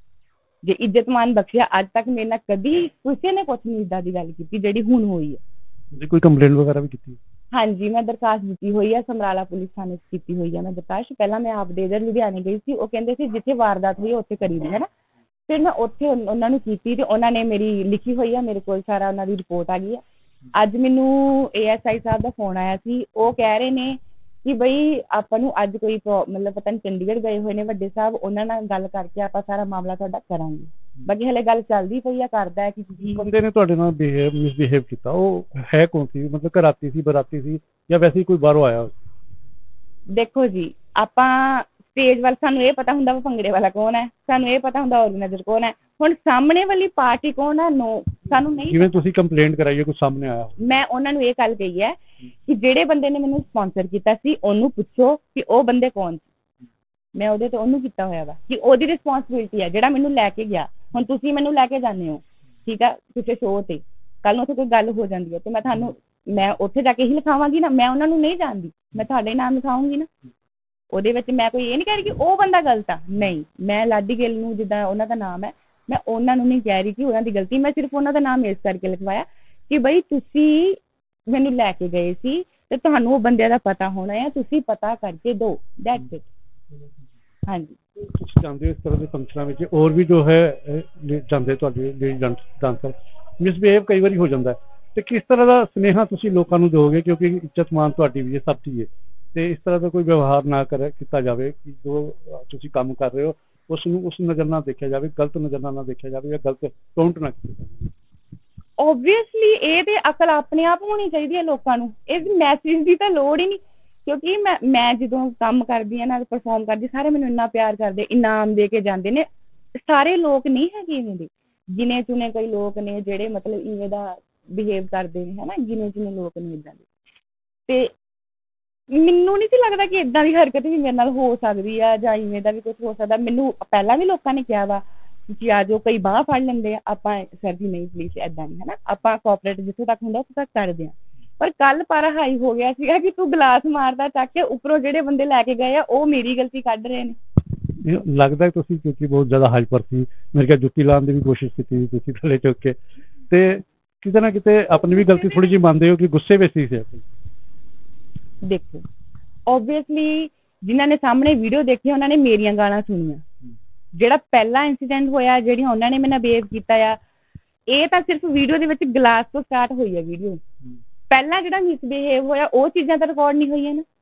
A: ਜੇ ਇੱਜ਼ਤ ਮਾਣ ਬਖਸ਼ਿਆ, ਅੱਜ ਤੱਕ ਮੇਰੇ ਨਾਲ ਕਦੀ ਕਿਸੇ ਨੇ ਕੁਛ ਨਹੀਂ ਇੱਦਾਂ ਦੀ ਗੱਲ ਕੀਤੀ ਜਿਹੜੀ ਹੁਣ ਹੋਈ ਹੈ।
B: ਜੀ ਕੋਈ ਕੰਪਲੇਂਟ ਵਗੈਰਾ ਵੀ ਕੀਤੀ?
A: ਹਾਂਜੀ, ਮੈਂ ਦਰਖਾਸਤ ਦਿੱਤੀ ਹੋਈ ਹੈ, ਸਮਰਾਲਾ ਪੁਲਿਸ ਥਾਣੇ 'ਚ ਕੀਤੀ ਹੋਈ ਹੈ ਮੈਂ ਦਰਖਾਸਤ। ਪਹਿਲਾਂ ਮੈਂ ਆਪਦੇ ਇੱਧਰ ਲੁਧਿਆਣੇ ਗਈ ਸੀ, ਉਹ ਕਹਿੰਦੇ ਸੀ ਜਿੱਥੇ ਵਾਰਦਾਤ ਹੋਈ ਉੱਥੇ ਕਰੀ ਦੀ ਹੈ ਨਾ। ਫਿਰ ਮੈਂ ਉੱਥੇ ਉਹਨਾਂ ਨੂੰ ਕੀਤੀ ਅਤੇ ਉਹਨਾਂ ਨੇ ਮੇਰੀ ਲਿਖੀ ਹੋਈ ਆ, ਮੇਰੇ ਕੋਲ ਸਾਰਾ ਉਹਨਾਂ ਦੀ ਰਿਪੋਰਟ ਆ ਗਈ ਹੈ। ਅੱਜ ਮੈਨੂੰ A S I Sahib the phone ਆਇਆ ਸੀ, ਉਹ ਕਹਿ ਰਹੇ ਨੇ ਕਿ ਬਈ ਆਪਾਂ ਨੂੰ ਅੱਜ ਕੋਈ ਪ੍ਰੋ ਮਤਲਬ ਪਤਾ ਨਹੀਂ ਚੰਡੀਗੜ੍ਹ ਗਏ ਹੋਏ ਨੇ ਵੱਡੇ ਸਾਹਿਬ, ਉਹਨਾਂ ਨਾਲ ਗੱਲ ਕਰਕੇ ਆਪਾਂ ਸਾਰਾ ਮਾਮਲਾ ਤੁਹਾਡਾ ਕਰਾਂਗੇ। ਬਾਕੀ ਹਲੇ ਗੱਲ ਚੱਲਦੀ ਪਈ ਆ, ਕਰਦਾ ਕਿ ਤੁਸੀਂ
B: ਬੰਦੇ ਨੇ ਤੁਹਾਡੇ ਨਾਲ ਬਿਹੇਵ ਮਿਸਬਿਹੇਵ ਕੀਤਾ, ਉਹ ਹੈ ਕੌਣ ਸੀ? ਮਤਲਬ ਘਰਾਤੀ ਸੀ, ਬਰਾਤੀ ਸੀ, ਜਾਂ ਵੈਸੇ ਹੀ ਕੋਈ ਬਾਹਰੋਂ ਆਇਆ?
A: ਦੇਖੋ ਜੀ, ਆਪਾਂ ਸਟੇਜ ਵੱਲ ਸਾਨੂੰ ਇਹ ਪਤਾ ਹੁੰਦਾ ਵਾ ਭੰਗੜੇ ਵਾਲਾ ਕੌਣ ਹੈ, ਸਾਨੂੰ ਇਹ ਪਤਾ ਹੁੰਦਾ ਔਰਗਨਾਈਜ਼ਰ ਕੌਣ ਹੈ। ਹੁਣ ਸਾਹਮਣੇ ਵਾਲੀ ਪਾਰਟੀ ਕੌਣ ਹੈ, ਨੋ ਸਾਨੂੰ ਨਹੀਂ।
B: ਜਿਵੇਂ ਤੁਸੀਂ ਕੰਪਲੇਂਟ ਕਰਾਈ ਹੈ, ਕੋਈ ਸਾਹਮਣੇ ਆਇਆ?
A: ਮੈਂ ਉਹਨਾਂ ਨੂੰ ਇਹ ਗੱਲ ਕਹੀ ਹੈ ਕਿ ਜਿਹੜੇ ਬੰਦੇ ਨੇ ਮੈਨੂੰ ਸਪਾਂਸਰ ਕੀਤਾ ਸੀ ਉਹਨੂੰ ਪੁੱਛੋ ਕਿ ਉਹ ਬੰਦੇ ਕੌਣ ਸੀ। ਮੈਂ ਉਹਦੇ ਤੋਂ ਉਹਨੂੰ ਕੀਤਾ ਹੋਇਆ ਵਾ ਕਿ ਉਹਦੀ ਰਿਸਪੌਂਸਿਬਿਲਿਟੀ ਹੈ ਜਿਹੜਾ ਮੈਨੂੰ ਲੈ ਕੇ ਗਿਆ। ਹੁਣ ਤੁਸੀਂ ਮੈਨੂੰ ਲੈ ਕੇ ਜਾਂਦੇ ਹੋ, ਠੀਕ ਆ, ਕਿਸੇ ਸ਼ੋਅ 'ਤੇ, ਕੱਲ੍ਹ ਨੂੰ ਉੱਥੇ ਕੋਈ ਗੱਲ ਹੋ ਜਾਂਦੀ ਹੈ ਅਤੇ ਮੈਂ ਤੁਹਾਨੂੰ ਮੈਂ ਉੱਥੇ ਜਾ ਕੇ ਹੀ ਲਿਖਾਵਾਂਗੀ ਨਾ। ਮੈਂ ਉਹਨਾਂ ਨੂੰ ਨਹੀਂ ਜਾਣਦੀ, ਮੈਂ ਤੁਹਾਡੇ ਨਾਮ ਲਿਖਾਊਂਗੀ ਨਾ। ਉਹਦੇ ਵਿੱਚ ਮੈਂ ਕੋਈ ਇਹ ਨਹੀਂ ਕਹਿ ਰਹੀ ਕਿ ਉਹ ਬੰਦਾ ਗਲਤ ਆ, ਨਹੀਂ। ਮੈਂ ਲਾਡੀ ਗਿੱਲ ਨੂੰ, ਜਿੱਦਾਂ ਉਹਨਾਂ ਦਾ ਨਾਮ ਹੈ, ਮੈਂ ਉਹਨਾਂ ਨੂੰ ਨਹੀਂ ਕਹਿ ਰਹੀ ਕਿ ਉਹਨਾਂ ਦੀ ਗਲਤੀ। ਮੈਂ ਸਿਰਫ ਉਹਨਾਂ ਦਾ ਨਾਮ ਇਸ ਕਰਕੇ ਲਿਖਵਾਇਆ ਕਿ ਬਈ ਤੁਸੀਂ ਮੈਨੂੰ ਲੈ ਕੇ ਗਏ ਸੀ ਅਤੇ ਤੁਹਾਨੂੰ ਉਹ ਬੰਦਿਆਂ ਦਾ ਪਤਾ ਹੋਣਾ ਹੈ, ਤੁਸੀਂ ਪਤਾ ਕਰਕੇ ਦਿਓ, ਦੈਟਸ ਇਟ। ਹਾਂਜੀ,
B: ਤੁਸੀਂ ਜਾਂਦੇ ਹੋ ਇਸ ਤਰ੍ਹਾਂ ਦੇ ਫੰਕਸ਼ਨਾਂ ਵਿੱਚ, ਹੋਰ ਵੀ ਜੋ ਹੈ ਜਾਂਦੇ ਤੁਹਾਡੇ ਲੇਡੀ ਡਾਂਸਰ, ਮਿਸਬਿਹੇਵ ਕਈ ਵਾਰੀ ਹੋ ਜਾਂਦਾ, ਅਤੇ ਕਿਸ ਤਰ੍ਹਾਂ ਦਾ ਸੁਨੇਹਾ ਤੁਸੀਂ ਲੋਕਾਂ ਨੂੰ ਦਿਓਗੇ? ਕਿਉਂਕਿ ਇੱਜ਼ਤ ਮਾਨ ਤੁਹਾਡੀ ਵੀ ਹੈ, ਸਭ ਦੀ ਹੈ, ਅਤੇ ਇਸ ਤਰ੍ਹਾਂ ਦਾ ਕੋਈ ਵਿਵਹਾਰ ਨਾ ਕਰ ਕੀਤਾ ਜਾਵੇ ਕਿ ਜੋ ਤੁਸੀਂ ਕੰਮ ਕਰ ਰਹੇ ਹੋ ਉਸ ਨੂੰ ਉਸ ਨਜ਼ਰ ਨਾਲ ਦੇਖਿਆ ਜਾਵੇ, ਗਲਤ ਨਜ਼ਰ ਨਾਲ ਨਾ ਦੇਖਿਆ ਜਾਵੇ, ਜਾਂ ਗਲਤ ਟੋਂਟ ਨਾ ਕੀਤਾ ਜਾਵੇ।
A: ਓਬਵੀਅਸਲੀ ਇਹ ਤਾਂ ਅਕਲ ਆਪਣੇ ਆਪ ਹੋਣੀ ਚਾਹੀਦੀ ਹੈ ਲੋਕਾਂ ਨੂੰ, ਇਸ ਮੈਸੇਜ ਦੀ ਤਾਂ ਲੋੜ ਹੀ ਨਹੀਂ। ਕਿਉਂਕਿ ਮੈਂ ਮੈਂ ਜਦੋਂ ਕੰਮ ਕਰਦੀ ਹਾਂ ਨਾਲ ਪਰਫੋਰਮ ਕਰਦੀ, ਸਾਰੇ ਮੈਨੂੰ ਇੰਨਾ ਪਿਆਰ ਕਰਦੇ, ਇਨਾਮ ਦੇ ਕੇ ਜਾਂਦੇ ਨੇ। ਸਾਰੇ ਲੋਕ ਨਹੀਂ ਹੈਗੇ ਇਵੇਂ ਦੇ, ਗਿਣੇ ਚੁਣੇ ਕਈ ਲੋਕ ਨੇ ਜਿਹੜੇ ਮਤਲਬ ਇਵੇਂ ਦਾ ਬਿਹੇਵ ਕਰਦੇ ਨੇ, ਹੈ ਨਾ, ਗਿਣੇ ਚੁਣੇ ਲੋਕ ਨੇ ਇੱਦਾਂ ਦੇ। ਅਤੇ ਮੈਨੂੰ ਨਹੀਂ ਸੀ ਲੱਗਦਾ ਕਿ ਇੱਦਾਂ ਦੀ ਹਰਕਤ ਵੀ ਮੇਰੇ ਨਾਲ ਹੋ ਸਕਦੀ ਆ ਜਾਂ ਇਵੇਂ ਦਾ ਵੀ ਕੁਛ ਹੋ ਸਕਦਾ। ਮੈਨੂੰ ਪਹਿਲਾਂ ਵੀ ਲੋਕਾਂ ਨੇ ਕਿਹਾ ਵਾ ਕਿ ਆ ਜਾਓ, ਕਈ ਬਾਂਹ ਫੜ ਲੈਂਦੇ ਆ, ਆਪਾਂ ਸਰ ਜੀ ਨਹੀਂ ਪਲੀਜ਼ ਇੱਦਾਂ ਨਹੀਂ, ਹੈ ਨਾ, ਆਪਾਂ ਕੋਆਪਰੇਟ ਜਿੱਥੋਂ ਤੱਕ ਹੁੰਦਾ ਉੱਥੋਂ ਤੱਕ ਕਰਦੇ ਹਾਂ। ਪਰ ਕੱਲ੍ਹ ਪਾਰਾ ਹਾਈ ਹੋ ਗਿਆ ਸੀਗਾ ਕਿ ਤੂੰ ਗਲਾਸ ਮਾਰਦਾ ਚੱਕ ਕੇ, ਉੱਪਰੋਂ ਜਿਹੜੇ ਬੰਦੇ ਲੈ ਕੇ ਗਏ ਆ ਉਹ ਮੇਰੀ ਗਲਤੀ ਕੱਢ ਰਹੇ ਨੇ।
B: ਲੱਗਦਾ ਤੁਸੀਂ ਕਿਉਂਕਿ ਬਹੁਤ ਜ਼ਿਆਦਾ ਹਾਈਪਰ ਸੀ, ਮੇਰੇ ਖਿਆਲ ਜੁੱਤੀ ਲਾਉਣ ਦੀ ਵੀ ਕੋਸ਼ਿਸ਼ ਕੀਤੀ ਤੁਸੀਂ ਥੱਲੇ ਚੁੱਕ ਕੇ, ਅਤੇ ਕਿਤੇ ਨਾ ਕਿਤੇ ਆਪਣੀ ਵੀ ਗਲਤੀ ਥੋੜ੍ਹੀ ਜਿਹੀ ਮੰਨਦੇ ਹੋ ਕਿ ਗੁੱਸੇ ਵਿੱਚ ਸੀ?
A: ਦੇਖੋ, ਓਬਵੀਅਸਲੀ ਜਿਨ੍ਹਾਂ ਨੇ ਸਾਹਮਣੇ ਵੀਡੀਓ ਦੇਖੀ ਉਹਨਾਂ ਨੇ ਮੇਰੀਆਂ ਗਾਲਾਂ ਸੁਣੀਆਂ। ਜਿਹੜਾ ਪਹਿਲਾ ਇੰਸੀਡੈਂਟ ਹੋਇਆ, ਜਿਹੜੀਆਂ ਉਹਨਾਂ ਨੇ ਮੈਨੂੰ ਬਿਹੇਵ ਕੀਤਾ ਆ, ਇਹ ਤਾਂ ਸਿਰਫ ਵੀਡੀਓ ਦੇ ਵਿੱਚ ਗਲਾਸ ਤੋਂ ਸਟਾਰਟ ਹੋਈ ਹੈ ਵੀਡੀਓ। ਪਹਿਲਾਂ ਜਿਹੜਾ ਮਿਸਬਿਹੇਵ ਹੋਇਆ ਉਹ ਚੀਜ਼ਾਂ ਤਾਂ ਰਿਕਾਰਡ ਨਹੀਂ ਹੋਈਆਂ ਨਾ,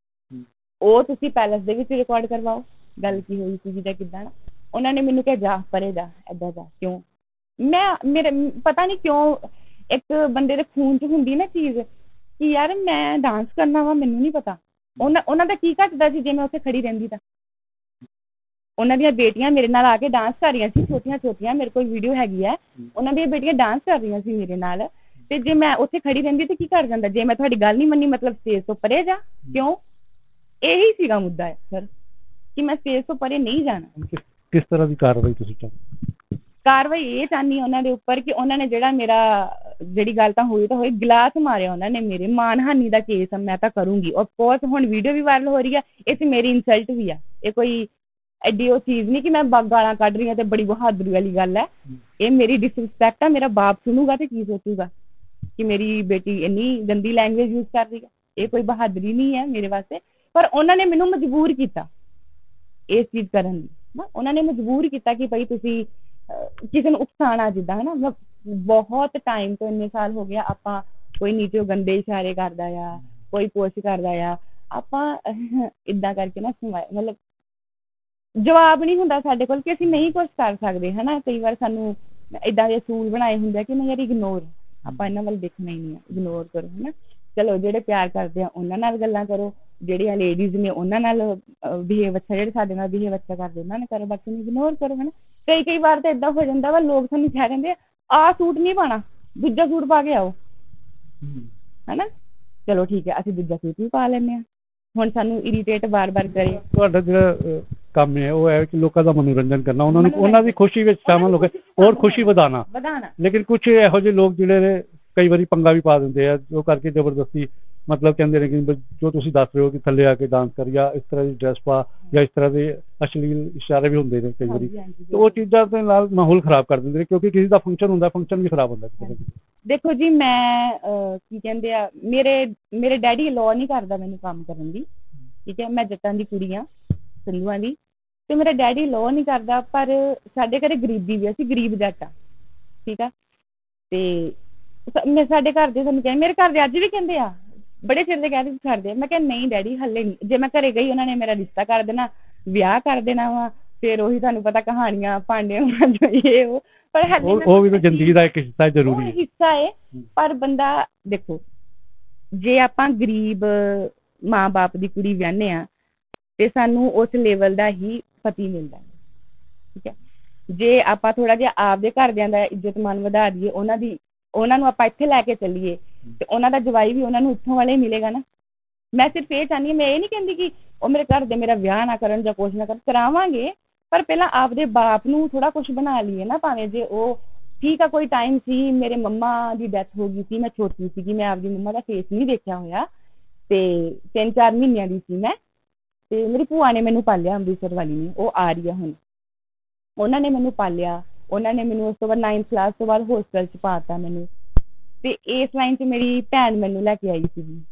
A: ਉਹ ਤੁਸੀਂ ਪੈਲਸ ਦੇ ਵਿੱਚ ਰਿਕਾਰਡ ਕਰਵਾਓ ਗੱਲ ਕੀ ਹੋਈ ਸੀ ਜਾਂ ਕਿੱਦਾਂ ਨਾ। ਉਹਨਾਂ ਨੇ ਮੈਨੂੰ ਕਿਹਾ ਜਾ ਪਰੇ ਜਾ, ਇੱਦਾਂ ਜਾ, ਕਿਉਂ? ਮੈਂ ਮੇਰੇ ਪਤਾ ਨਹੀਂ ਕਿਉਂ ਇੱਕ ਬੰਦੇ ਦੇ ਖੂਨ 'ਚ ਹੁੰਦੀ ਨਾ ਚੀਜ਼ ਕਿ ਯਾਰ ਮੈਂ ਡਾਂਸ ਕਰਨਾ ਵਾ, ਮੈਨੂੰ ਨਹੀਂ ਪਤਾ ਉਹਨਾਂ ਉਹਨਾਂ ਦਾ ਕੀ ਘੱਟਦਾ ਸੀ ਜੇ ਮੈਂ ਉੱਥੇ ਖੜੀ ਰਹਿੰਦੀ ਤਾਂ। ਉਹਨਾਂ ਦੀਆਂ ਬੇਟੀਆਂ ਮੇਰੇ ਨਾਲ ਆ ਕੇ ਡਾਂਸ ਕਰ ਰਹੀਆਂ ਸੀ, ਛੋਟੀਆਂ ਛੋਟੀਆਂ, ਮੇਰੇ ਕੋਲ ਵੀਡੀਓ ਹੈਗੀ ਹੈ, ਉਹਨਾਂ ਦੀਆਂ ਬੇਟੀਆਂ ਡਾਂਸ ਕਰ ਰਹੀਆਂ ਸੀ ਮੇਰੇ ਨਾਲ, ਅਤੇ ਜੇ ਮੈਂ ਉੱਥੇ ਖੜੀ ਰਹਿੰਦੀ ਤਾਂ ਕੀ ਕਰ ਜਾਂਦਾ? ਜੇ ਮੈਂ ਤੁਹਾਡੀ ਗੱਲ ਨਹੀਂ ਮੰਨੀ ਮਤਲਬ ਸਟੇਜ ਤੋਂ ਪਰੇ ਜਾ, ਕਿਉਂ? ਇਹੀ ਸੀਗਾ ਮੁੱਦਾ ਹੈ ਸਰ ਕਿ ਮੈਂ ਸਟੇਜ ਤੋਂ ਪਰੇ ਨਹੀਂ ਜਾਣਾ।
B: ਕਿਸ ਤਰ੍ਹਾਂ ਦੀ ਕਾਰਵਾਈ ਤੁਸੀਂ ਚਾਹੁੰਦੇ?
A: ਕਾਰਵਾਈ ਇਹ ਚਾਹੁੰਦੀ ਉਹਨਾਂ ਦੇ ਉੱਪਰ ਕਿ ਉਹਨਾਂ ਨੇ ਜਿਹੜਾ ਮੇਰਾ ਜਿਹੜੀ ਗੱਲ ਤਾਂ ਹੋਈ ਤਾਂ ਹੋਈ, ਗਲਾਸ ਮਾਰਿਆ ਉਹਨਾਂ ਨੇ ਮੇਰੇ, ਮਾਨਹਾਨੀ ਦਾ ਕੇਸ ਮੈਂ ਤਾਂ ਕਰੂੰਗੀ। ਅਫਕੋਰਸ ਹੁਣ ਵੀਡੀਓ ਵੀ ਵਾਇਰਲ ਹੋ ਰਹੀ ਆ, ਇਹ 'ਚ ਮੇਰੀ ਇਨਸਲਟ ਵੀ ਆ, ਇਹ ਕੋਈ ਐਡੀ ਉਹ ਚੀਜ਼ ਨਹੀਂ ਕਿ ਮੈਂ ਗਾਲਾਂ ਕੱਢ ਰਹੀ ਹਾਂ ਅਤੇ ਬੜੀ ਬਹਾਦਰੀ ਵਾਲੀ ਗੱਲ ਹੈ। ਇਹ ਮੇਰੀ ਡਿਸਰਿਸਪੈਕਟ ਆ। ਮੇਰਾ ਬਾਪ ਸੁਣੂਗਾ ਅਤੇ ਕੀ ਸੋਚੂਗਾ ਕਿ ਮੇਰੀ ਬੇਟੀ ਇੰਨੀ ਗੰਦੀ ਲੈਂਗੁਏਜ ਯੂਜ਼ ਕਰ ਰਹੀ ਹੈ। ਇਹ ਕੋਈ ਬਹਾਦਰੀ ਨਹੀਂ ਹੈ ਮੇਰੇ ਵਾਸਤੇ, ਪਰ ਉਹਨਾਂ ਨੇ ਮੈਨੂੰ ਮਜਬੂਰ ਕੀਤਾ ਇਸ ਚੀਜ਼ ਕਰਨ ਲਈ ਨਾ। ਉਹਨਾਂ ਨੇ ਮਜਬੂਰ ਕੀਤਾ ਕਿ ਭਾਈ ਤੁਸੀਂ ਕਿਸੇ ਨੂੰ ਉਕਸਾਉਣਾ, ਜਿੱਦਾਂ ਹੈ ਨਾ, ਮਤਲਬ ਬਹੁਤ ਟਾਈਮ ਤੋਂ ਇੰਨੇ ਸਾਲ ਹੋ ਗਿਆ ਆਪਾਂ ਕੋਈ ਨੀਚੇ ਗੰਦੇ ਇਸ਼ਾਰੇ ਕਰਦਾ ਆ, ਕੋਈ ਪੁੱਛ ਕਰਦਾ ਆ, ਆਪਾਂ ਇੱਦਾਂ ਕਰਕੇ ਨਾ ਮਤਲਬ ਜਵਾਬ ਨਹੀਂ ਹੁੰਦਾ ਸਾਡੇ ਕੋਲ ਕਿ ਅਸੀਂ ਨਹੀਂ ਕੁਛ ਕਰ ਸਕਦੇ, ਹੈ ਨਾ। ਕਈ ਵਾਰ ਸਾਨੂੰ ਇੱਦਾਂ ਦੇ ਅਸੂਲ ਬਣਾਏ ਹੁੰਦੇ ਆ ਕਿ ਨਹੀਂ ਯਾਰ ਇਗਨੋਰ, ਆਪਾਂ ਇਹਨਾਂ ਵੱਲ ਦੇਖਣਾ ਹੀ ਨਹੀਂ ਆ, ਇਗਨੋਰ ਕਰੋ, ਹੈ ਨਾ। ਚਲੋ ਜਿਹੜੇ ਪਿਆਰ ਕਰਦੇ ਆ ਉਹਨਾਂ ਨਾਲ ਗੱਲਾਂ ਕਰੋ, ਜਿਹੜੀਆਂ ਲੇਡੀਜ਼ ਨੇ ਉਹਨਾਂ ਨਾਲ ਬਿਹੇਵ ਅੱਛਾ, ਜਿਹੜੇ ਸਾਡੇ ਨਾਲ ਬਿਹੇਵ ਅੱਛਾ ਕਰਦੇ ਉਹਨਾਂ ਨੇ ਕਰੋ, ਬਾਕੀ ਨੂੰ ਇਗਨੋਰ ਕਰੋ, ਹੈ ਨਾ। ਕਈ ਕਈ ਵਾਰ ਤਾਂ ਇੱਦਾਂ ਹੋ ਜਾਂਦਾ ਵਾ, ਲੋਕ ਸਾਨੂੰ ਕਹਿ ਦਿੰਦੇ ਆ ਆਹ ਸੂਟ ਨਹੀਂ ਪਾਉਣਾ, ਦੂਜਾ ਸੂਟ ਪਾ ਕੇ ਆਓ, ਹੈ ਨਾ। ਚਲੋ ਠੀਕ ਹੈ, ਅਸੀਂ ਦੂਜਾ ਸੂਟ ਵੀ ਪਾ ਲੈਂਦੇ ਹਾਂ। ਹੁਣ ਸਾਨੂੰ ਇਰੀਟੇਟ ਬਾਰ ਬਾਰ ਕਰੇ।
B: ਤੁਹਾਡਾ ਜਿਹੜਾ ਕੰਮ ਹੈ ਉਹ ਹੈ ਕਿ ਲੋਕਾਂ ਦਾ ਮਨੋਰੰਜਨ ਕਰਨਾ, ਉਹਨਾਂ ਨੂੰ
A: ਮਨੋਰੰਜਨ।
B: ਉਹਨਾਂ ਦੀ ਖੁਸ਼ੀ ਵਿੱਚ ਸ਼ਾਮਲ ਹੋ ਕੇ ਹੋਰ ਖੁਸ਼ੀ ਵਧਾਉਣਾ।
A: ਵਧਾਉਣਾ
B: ਲੇਕਿਨ ਕੁਝ ਇਹੋ ਜਿਹੇ ਲੋਕ ਜਿਹੜੇ ਨੇ ਕਈ ਵਾਰੀ ਪੰਗਾ ਵੀ ਪਾ ਦਿੰਦੇ ਆ, ਜੋ ਕਰਕੇ ਜ਼ਬਰਦਸਤੀ ਮਤਲਬ ਕਹਿੰਦੇ ਨੇ ਕਿ ਬ- ਜੋ ਤੁਸੀਂ ਦੱਸ ਰਹੇ ਹੋ ਕਿ ਥੱਲੇ ਆ ਕੇ ਡਾਂਸ ਕਰ ਜਾਂ ਇਸ ਤਰ੍ਹਾਂ ਦੀ ਡਰੈਸ ਪਾ ਜਾਂ ਇਸ ਤਰ੍ਹਾਂ ਦੇ ਅਸ਼ਲੀਲ ਇਸ਼ਾਰੇ ਵੀ ਹੁੰਦੇ ਨੇ ਕਈ ਵਾਰੀ।
A: ਹਾਂਜੀ, ਹਾਂਜੀ,
B: ਤੇ ਉਹ ਚੀਜ਼ਾਂ ਦੇ ਨਾਲ ਮਾਹੌਲ ਖਰਾਬ ਕਰ ਦਿੰਦੇ ਨੇ, ਕਿਉਂਕਿ ਕਿਸੇ ਦਾ ਫੰਕਸ਼ਨ ਹੁੰਦਾ, ਫੰਕਸ਼ਨ ਵੀ ਖਰਾਬ ਹੁੰਦਾ ਕਿਸੇ ਦਾ।
A: ਦੇਖੋ ਜੀ, ਮੈਂ ਅਹ, ਕੀ ਕਹਿੰਦੇ ਆ, ਮੇਰੇ ਮੇਰੇ ਡੈਡੀ ਅਲਾਉ ਨਹੀਂ ਕਰਦਾ ਮੈਨੂੰ ਕੰਮ ਕਰਨ ਦੀ, ਠੀਕ ਹੈ। ਮੈਂ ਜੱਟਾਂ ਦੀ ਕੁੜੀ ਹਾਂ, ਸੰਧੂਆਂ ਦੀ, ਤੇ ਮੇਰਾ ਡੈਡੀ ਅਲਾਉ ਨਹੀਂ ਕਰਦਾ। ਪਰ ਸਾਡੇ ਘਰੇ ਗਰੀਬੀ ਵੀ, ਅਸੀਂ ਗਰੀਬ ਜੱਟ ਆ, ਠੀਕ ਆ। ਤੇ ਸ- ਮੈਂ ਸਾਡੇ ਘਰ ਦੇ ਸਾਨੂੰ ਕਹਿੰਦੇ, ਮੇਰੇ ਘਰ ਦੇ ਅੱਜ ਵੀ ਕਹਿੰਦੇ ਆ, ਬੜੇ ਚਿਰ ਦੇ ਕਹਿੰਦੇ ਕਰਦੇ। ਮੈਂ ਕਿਹਾ ਨਹੀਂ ਡੈਡੀ ਹੱਲੇ ਨਹੀਂ, ਜੇ ਮੈਂ ਘਰੇ ਗਈ ਉਹਨਾਂ ਨੇ ਮੇਰਾ ਰਿਸ਼ਤਾ ਕਰ ਦੇਣਾ, ਵਿਆਹ ਕਰ ਦੇਣਾ ਵਾ, ਫਿਰ ਉਹੀ ਤੁਹਾਨੂੰ ਪਤਾ ਕਹਾਣੀਆਂ ਭਾਂਡਿਆਂ ਜੋ ਇਹ ਉਹ। ਪਰ ਹਾਲੇ
B: ਉਹ ਉਹ ਵੀ ਤਾਂ ਜ਼ਿੰਦਗੀ ਦਾ ਇੱਕ ਹਿੱਸਾ ਹੈ, ਜ਼ਰੂਰੀ ਹੈ।
A: ਉਹ ਹਿੱਸਾ ਹੈ। ਪਰ ਬੰਦਾ ਦੇਖੋ, ਜੇ ਆਪਾਂ ਗਰੀਬ ਮਾਂ ਬਾਪ ਦੀ ਕੁੜੀ ਵਿਆਹੁੰਦੇ ਆ ਤੇ ਸਾਨੂੰ ਉਸ ਲੈਵਲ ਦਾ ਹੀ ਪਤੀ ਮਿਲਦਾ ਹੈ, ਠੀਕ ਹੈ। ਜੇ ਆਪਾਂ ਥੋੜਾ ਜਿਹਾ ਆਪਦੇ ਘਰਦਿਆਂ ਦਾ ਇੱਜ਼ਤ ਮਾਨ ਵਧਾ ਦਈਏ, ਉਹਨਾਂ ਦੀ ਉਹਨਾਂ ਨੂੰ ਆਪਾਂ ਇੱਥੇ ਲੈ ਕੇ ਚੱਲੀਏ ਤੇ ਉਹਨਾਂ ਦਾ ਜਵਾਈ ਵੀ ਉਹਨਾਂ ਨੂੰ ਉੱਥੋਂ ਵਾਲੇ ਹੀ ਮਿਲੇਗਾ ਨਾ। ਮੈਂ ਸਿਰਫ ਇਹ ਚਾਹੁੰਦੀ ਹਾਂ, ਮੈਂ ਇਹ ਨਹੀਂ ਕਹਿੰਦੀ ਕਿ ਉਹ ਮੇਰੇ ਘਰ ਦੇ ਮੇਰਾ ਵਿਆਹ ਨਾ ਕਰਨ ਜਾਂ ਕੁਛ ਨਾ ਕਰਨ, ਕਰਾਵਾਂਗੇ, ਪਰ ਪਹਿਲਾਂ ਆਪਦੇ ਬਾਪ ਨੂੰ ਥੋੜਾ ਕੁਛ ਬਣਾ ਲਈਏ ਨਾ। ਭਾਵੇਂ ਜੇ ਉਹ ਠੀਕ ਆ, ਕੋਈ ਟਾਈਮ ਸੀ ਮੇਰੇ ਮੰਮਾ ਦੀ ਡੈਥ ਹੋ ਗਈ ਸੀ, ਮੈਂ ਛੋਟੀ ਸੀਗੀ, ਮੈਂ ਆਪਦੀ ਮੰਮਾ ਦਾ ਫੇਸ ਨਹੀਂ ਦੇਖਿਆ ਹੋਇਆ, ਤੇ ਤਿੰਨ ਚਾਰ ਮਹੀਨਿਆਂ ਦੀ ਸੀ ਮੈਂ, ਤੇ ਮੇਰੀ ਭੂਆ ਨੇ ਮੈਨੂੰ ਪਾਲਿਆ, ਅੰਮ੍ਰਿਤਸਰ ਵਾਲੀ ਨੇ, ਉਹ ਆ ਰਹੀ ਆ ਹੁਣ, ਉਹਨਾਂ ਨੇ ਮੈਨੂੰ ਪਾਲਿਆ। ਉਹਨਾਂ ਨੇ ਮੈਨੂੰ ਉਸ ਤੋਂ ਬਾਅਦ ਨਾਈਨਥ ਕਲਾਸ ਤੋਂ ਬਾਅਦ ਹੋਸਟਲ 'ਚ ਪਾ ਤਾ ਮੈਨੂੰ। ਤੇ ਇਸ ਲਾਈਨ 'ਚ ਮੇਰੀ ਭੈਣ ਮੈਨੂੰ ਲੈ ਕੇ ਆਈ ਸੀਗੀ,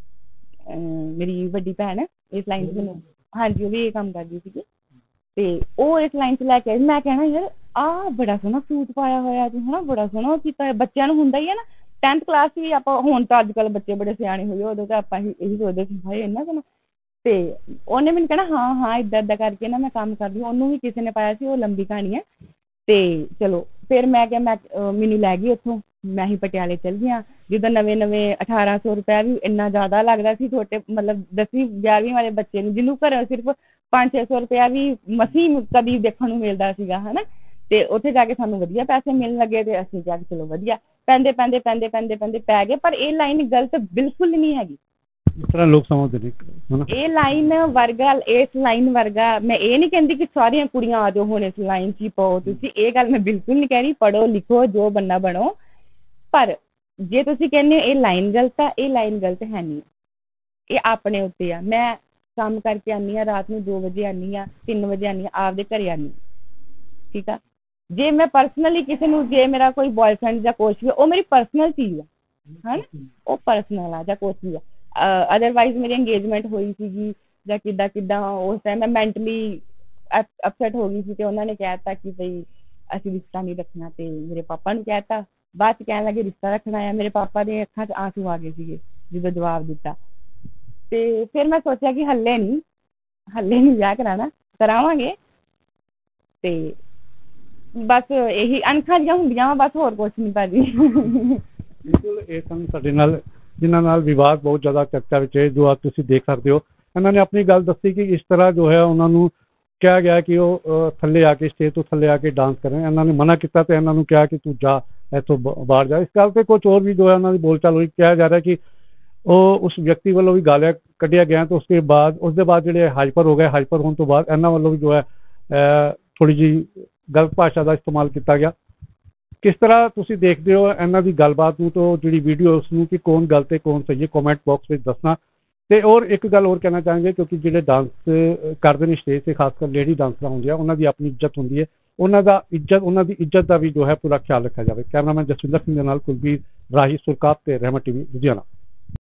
A: ਮੇਰੀ ਵੱਡੀ ਭੈਣ ਇਸ ਲਾਈਨ 'ਚ ਮੈਨੂੰ, ਹਾਂਜੀ, ਉਹ ਵੀ ਇਹ ਕੰਮ ਕਰਦੀ ਸੀਗੀ। ਤੇ ਉਹ ਇਸ ਲਾਈਨ 'ਚ ਲੈ ਕੇ ਆਈ। ਮੈਂ ਕਹਿਣਾ ਯਾਰ ਆਹ ਬੜਾ ਸੋਹਣਾ ਸੂਟ ਪਾਇਆ ਹੋਇਆ ਤੂੰ, ਹੈ ਨਾ, ਬੜਾ ਸੋਹਣਾ ਕੀਤਾ। ਬੱਚਿਆਂ ਨੂੰ ਹੁੰਦਾ ਹੀ ਹੈ ਨਾ, ਟੈਂਥ ਕਲਾਸ 'ਚ ਵੀ ਆਪਾਂ, ਹੁਣ ਤਾਂ ਅੱਜ ਕੱਲ੍ਹ ਬੱਚੇ ਬੜੇ ਸਿਆਣੇ ਹੋਏ, ਉਦੋਂ ਤਾਂ ਆਪਾਂ ਇਹੀ ਇਹੀ ਸੋਚਦੇ ਸੀ ਹਾਏ ਇੰਨਾ ਸੋਹਣਾ। ਤੇ ਉਹਨੇ ਮੈਨੂੰ ਕਹਿਣਾ ਹਾਂ ਹਾਂ ਇੱਦਾਂ ਇੱਦਾਂ ਕਰਕੇ ਨਾ ਮੈਂ ਕੰਮ ਕਰਦੀ। ਉਹਨੂੰ ਵੀ ਕਿਸੇ ਨੇ ਪਾਇਆ ਸੀ, ਉਹ ਲੰਬੀ ਕਹਾਣੀ ਹੈ। ਤੇ ਚਲੋ ਫਿਰ ਮੈਂ ਕਿਹਾ, ਮੈਂ ਮੈਨੂੰ ਲੈ ਗਈ ਉੱਥੋਂ, ਮੈਂ ਹੀ ਪਟਿਆਲੇ ਚੱਲ ਗਈਆਂ। ਜਿੱਦਾਂ ਨਵੇਂ ਨਵੇਂ ਅਠਾਰਾਂ ਸੌ ਰੁਪਇਆ ਵੀ ਇੰਨਾ ਜ਼ਿਆਦਾ ਲੱਗਦਾ ਸੀ ਛੋਟੇ, ਮਤਲਬ ਦਸਵੀਂ ਗਿਆਰਵੀਂ ਵਾਲੇ ਬੱਚੇ ਨੂੰ, ਜਿਹਨੂੰ ਘਰੋਂ ਸਿਰਫ ਪੰਜ ਛੇ ਸੌ ਰੁਪਇਆ ਵੀ ਮਸੀਂ ਕਦੀ ਦੇਖਣ ਨੂੰ ਮਿਲਦਾ ਸੀਗਾ, ਹੈ ਨਾ। ਤੇ ਉੱਥੇ ਜਾ ਕੇ ਸਾਨੂੰ ਵਧੀਆ ਪੈਸੇ ਮਿਲਣ ਲੱਗੇ, ਤੇ ਅਸੀਂ ਜਾ ਕੇ ਚਲੋ ਵਧੀਆ ਪੈਂਦੇ ਪੈਂਦੇ ਪੈਂਦੇ ਪੈਂਦੇ ਪੈਂਦੇ ਪੈ ਗਏ। ਪਰ ਇਹ ਲਾਈਨ ਗਲਤ ਬਿਲਕੁਲ ਨਹੀਂ ਹੈਗੀ,
B: ਇਸ ਤਰ੍ਹਾਂ ਲੋਕ ਸਮਝਦੇ ਨੇ, ਹੈ ਨਾ।
A: ਇਹ ਲਾਈਨ ਵਰਗਾ, ਇਸ ਲਾਈਨ ਵਰਗਾ, ਮੈਂ ਇਹ ਨਹੀਂ ਕਹਿੰਦੀ ਕਿ ਸਾਰੀਆਂ ਕੁੜੀਆਂ ਆ ਜਾਓ ਹੁਣ ਇਸ ਲਾਈਨ 'ਚ ਹੀ ਪਾਓ ਤੁਸੀਂ, ਇਹ ਗੱਲ ਮੈਂ ਬਿਲਕੁਲ ਨਹੀਂ ਕਹਿ ਰਹੀ। ਪੜ੍ਹੋ ਲਿਖੋ, ਜੋ ਬਣਨਾ ਬਣੋ, ਪਰ ਜੇ ਤੁਸੀਂ ਕਹਿੰਦੇ ਹੋ ਇਹ ਲਾਈਨ ਗਲਤ ਆ, ਇਹ ਲਾਈਨ ਗਲਤ ਹੈ ਨਹੀਂ, ਇਹ ਆਪਣੇ ਉੱਤੇ ਆ। ਮੈਂ ਕੰਮ ਕਰਕੇ ਆਉਂਦੀ ਹਾਂ, ਰਾਤ ਨੂੰ ਦੋ ਵਜੇ ਆਉਂਦੀ ਹਾਂ, ਤਿੰਨ ਵਜੇ ਆਉਂਦੀ ਹਾਂ, ਆਪਦੇ ਘਰੇ ਆਉਂਦੀ, ਠੀਕ ਆ। ਜੇ ਮੈਂ ਪਰਸਨਲੀ ਕਿਸੇ ਨੂੰ, ਜੇ ਮੇਰਾ ਕੋਈ ਬॉयਫ੍ਰੈਂਡ ਜਾਂ ਕੁਛ ਵੀ, ਉਹ ਮੇਰੀ ਪਰਸਨਲ ਚੀਜ਼ ਆ, ਹੈ ਨਾ, ਉਹ ਪਰਸਨਲ ਆ ਜਾਂ ਕੁਛ ਵੀ ਆ। ਅਦਰਵਾਈਜ਼ ਮੇਰੀ ਇੰਗੇਜਮੈਂਟ ਹੋਈ ਸੀਗੀ ਜਾਂ ਕਿੱਦਾਂ ਕਿੱਦਾਂ, ਉਸ ਟਾਈਮ ਮੈਂ ਮੈਂਟਲੀ ਅਪਸੈਟ ਹੋ ਗਈ ਸੀ, ਤੇ ਉਹਨਾਂ ਨੇ ਕਹਿ ਦਿੱਤਾ ਕਿ ਬਈ ਅਸੀਂ ਰਿਸ਼ਤਾ ਨਹੀਂ ਰੱਖਣਾ। ਤੇ ਮੇਰੇ ਪਾਪਾ ਨੂੰ ਕਹਿ ਦਿੱਤਾ, ਬਾਅਦ 'ਚ ਕਹਿਣ ਲੱਗੇ ਰਿਸ਼ਤਾ ਰੱਖਣਾ ਆ। ਮੇਰੇ ਪਾਪਾ ਦੇ ਅੱਖਾਂ 'ਚ ਆਂਸੂ ਆ ਗਏ ਸੀਗੇ ਜਦੋਂ ਜਵਾਬ ਦਿੱਤਾ। ਤੇ ਫਿਰ ਮੈਂ ਸੋਚਿਆ ਕਿ ਹੱਲੇ ਨਹੀਂ ਹੱਲੇ ਨਹੀਂ ਵਿਆਹ ਕਰਾਉਣਾ, ਕਰਾਵਾਂਗੇ। ਤੇ ਬਸ ਇਹੀ ਅਣਖਾਂ ਜਿਹੀਆਂ ਹੁੰਦੀਆਂ ਵਾ, ਬਸ ਹੋਰ ਕੁਛ ਨਹੀਂ ਭਾਜੀ।
B: ਬਿਲਕੁਲ, ਇਹ ਸਨ ਸਾਡੇ ਨਾਲ ਜਿਨ੍ਹਾਂ ਨਾਲ ਵਿਵਾਦ ਬਹੁਤ ਜ਼ਿਆਦਾ ਚਰਚਾ ਵਿੱਚ ਹੈ, ਜੋ ਅੱਜ ਤੁਸੀਂ ਦੇਖ ਸਕਦੇ ਹੋ। ਇਹਨਾਂ ਨੇ ਆਪਣੀ ਗੱਲ ਦੱਸੀ ਕਿ ਇਸ ਤਰ੍ਹਾਂ ਜੋ ਹੈ ਉਹਨਾਂ ਨੂੰ ਕਿਹਾ ਗਿਆ ਕਿ ਉਹ ਅ, ਥੱਲੇ ਆ ਕੇ, ਸਟੇਜ ਤੋਂ ਥੱਲੇ ਆ ਕੇ ਡਾਂਸ ਕਰਨ। ਇਹਨਾਂ ਨੇ ਮਨਾ ਕੀਤਾ ਤੇ ਇਹਨਾਂ ਨੂੰ ਕਿਹਾ ਕਿ ਤੂੰ ਜਾ ਇੱਥੋਂ ਬ- ਬਾਹਰ ਜਾ। ਇਸ ਗੱਲ 'ਤੇ ਕੁਛ ਹੋਰ ਵੀ ਜੋ ਹੈ ਉਹਨਾਂ ਦੀ ਬੋਲਚਾਲ ਹੋਈ। ਕਿਹਾ ਜਾ ਰਿਹਾ ਕਿ ਉਹ ਉਸ ਵਿਅਕਤੀ ਵੱਲੋਂ ਵੀ ਗਾਲਿਆਂ ਕੱਢਿਆ ਗਿਆ, ਤੇ ਉਸਕੇ ਬਾਅਦ ਉਸਦੇ ਬਾਅਦ ਜਿਹੜੇ ਹਾਈਪਰ ਹੋ ਗਏ, ਹਾਈਪਰ ਹੋਣ ਤੋਂ ਬਾਅਦ ਇਹਨਾਂ ਵੱਲੋਂ ਵੀ ਜੋ ਹੈ ਥੋੜ੍ਹੀ ਜਿਹੀ ਗਲਤ ਭਾਸ਼ਾ ਦਾ ਇਸਤੇਮਾਲ ਕੀਤਾ ਗਿਆ। ਕਿਸ ਤਰ੍ਹਾਂ ਤੁਸੀਂ ਦੇਖਦੇ ਹੋ ਇਹਨਾਂ ਦੀ ਗੱਲਬਾਤ ਨੂੰ, ਤੋਂ ਜਿਹੜੀ ਵੀਡੀਓ ਉਸ ਨੂੰ, ਕਿ ਕੌਣ ਗਲਤ ਹੈ ਕੌਣ ਸਹੀ ਹੈ, ਕਮੈਂਟ ਬਾਕਸ ਵਿੱਚ ਦੱਸਣਾ। ਤੇ ਔਰ ਇੱਕ ਗੱਲ ਹੋਰ ਕਹਿਣਾ ਚਾਹਾਂਗੇ, ਕਿਉਂਕਿ ਜਿਹੜੇ ਡਾਂਸ ਕਰਦੇ ਨੇ ਸਟੇਜ 'ਤੇ, ਖਾਸ ਕਰ ਲੇਡੀ ਡਾਂਸਰਾਂ ਹੁੰਦੀਆਂ, ਉਹਨਾਂ ਦੀ ਆਪਣੀ ਇੱਜ਼ਤ ਹੁੰਦੀ ਹੈ, ਉਹਨਾਂ ਦਾ ਇੱਜ਼ਤ ਉਹਨਾਂ ਦੀ ਇੱਜ਼ਤ ਦਾ ਵੀ ਜੋ ਹੈ ਪੂਰਾ ਖਿਆਲ ਰੱਖਿਆ ਜਾਵੇ। ਕੈਮਰਾਮੈਨ ਜਸਵਿੰਦਰ ਸਿੰਘ ਦੇ ਨਾਲ ਕੁਲਬੀਰ ਰਾਹੀ, ਸੁਰਕਾਤ ਤੇ ਰਹਿਮਤ ਟੀਵੀ ਲੁਧਿਆਣਾ।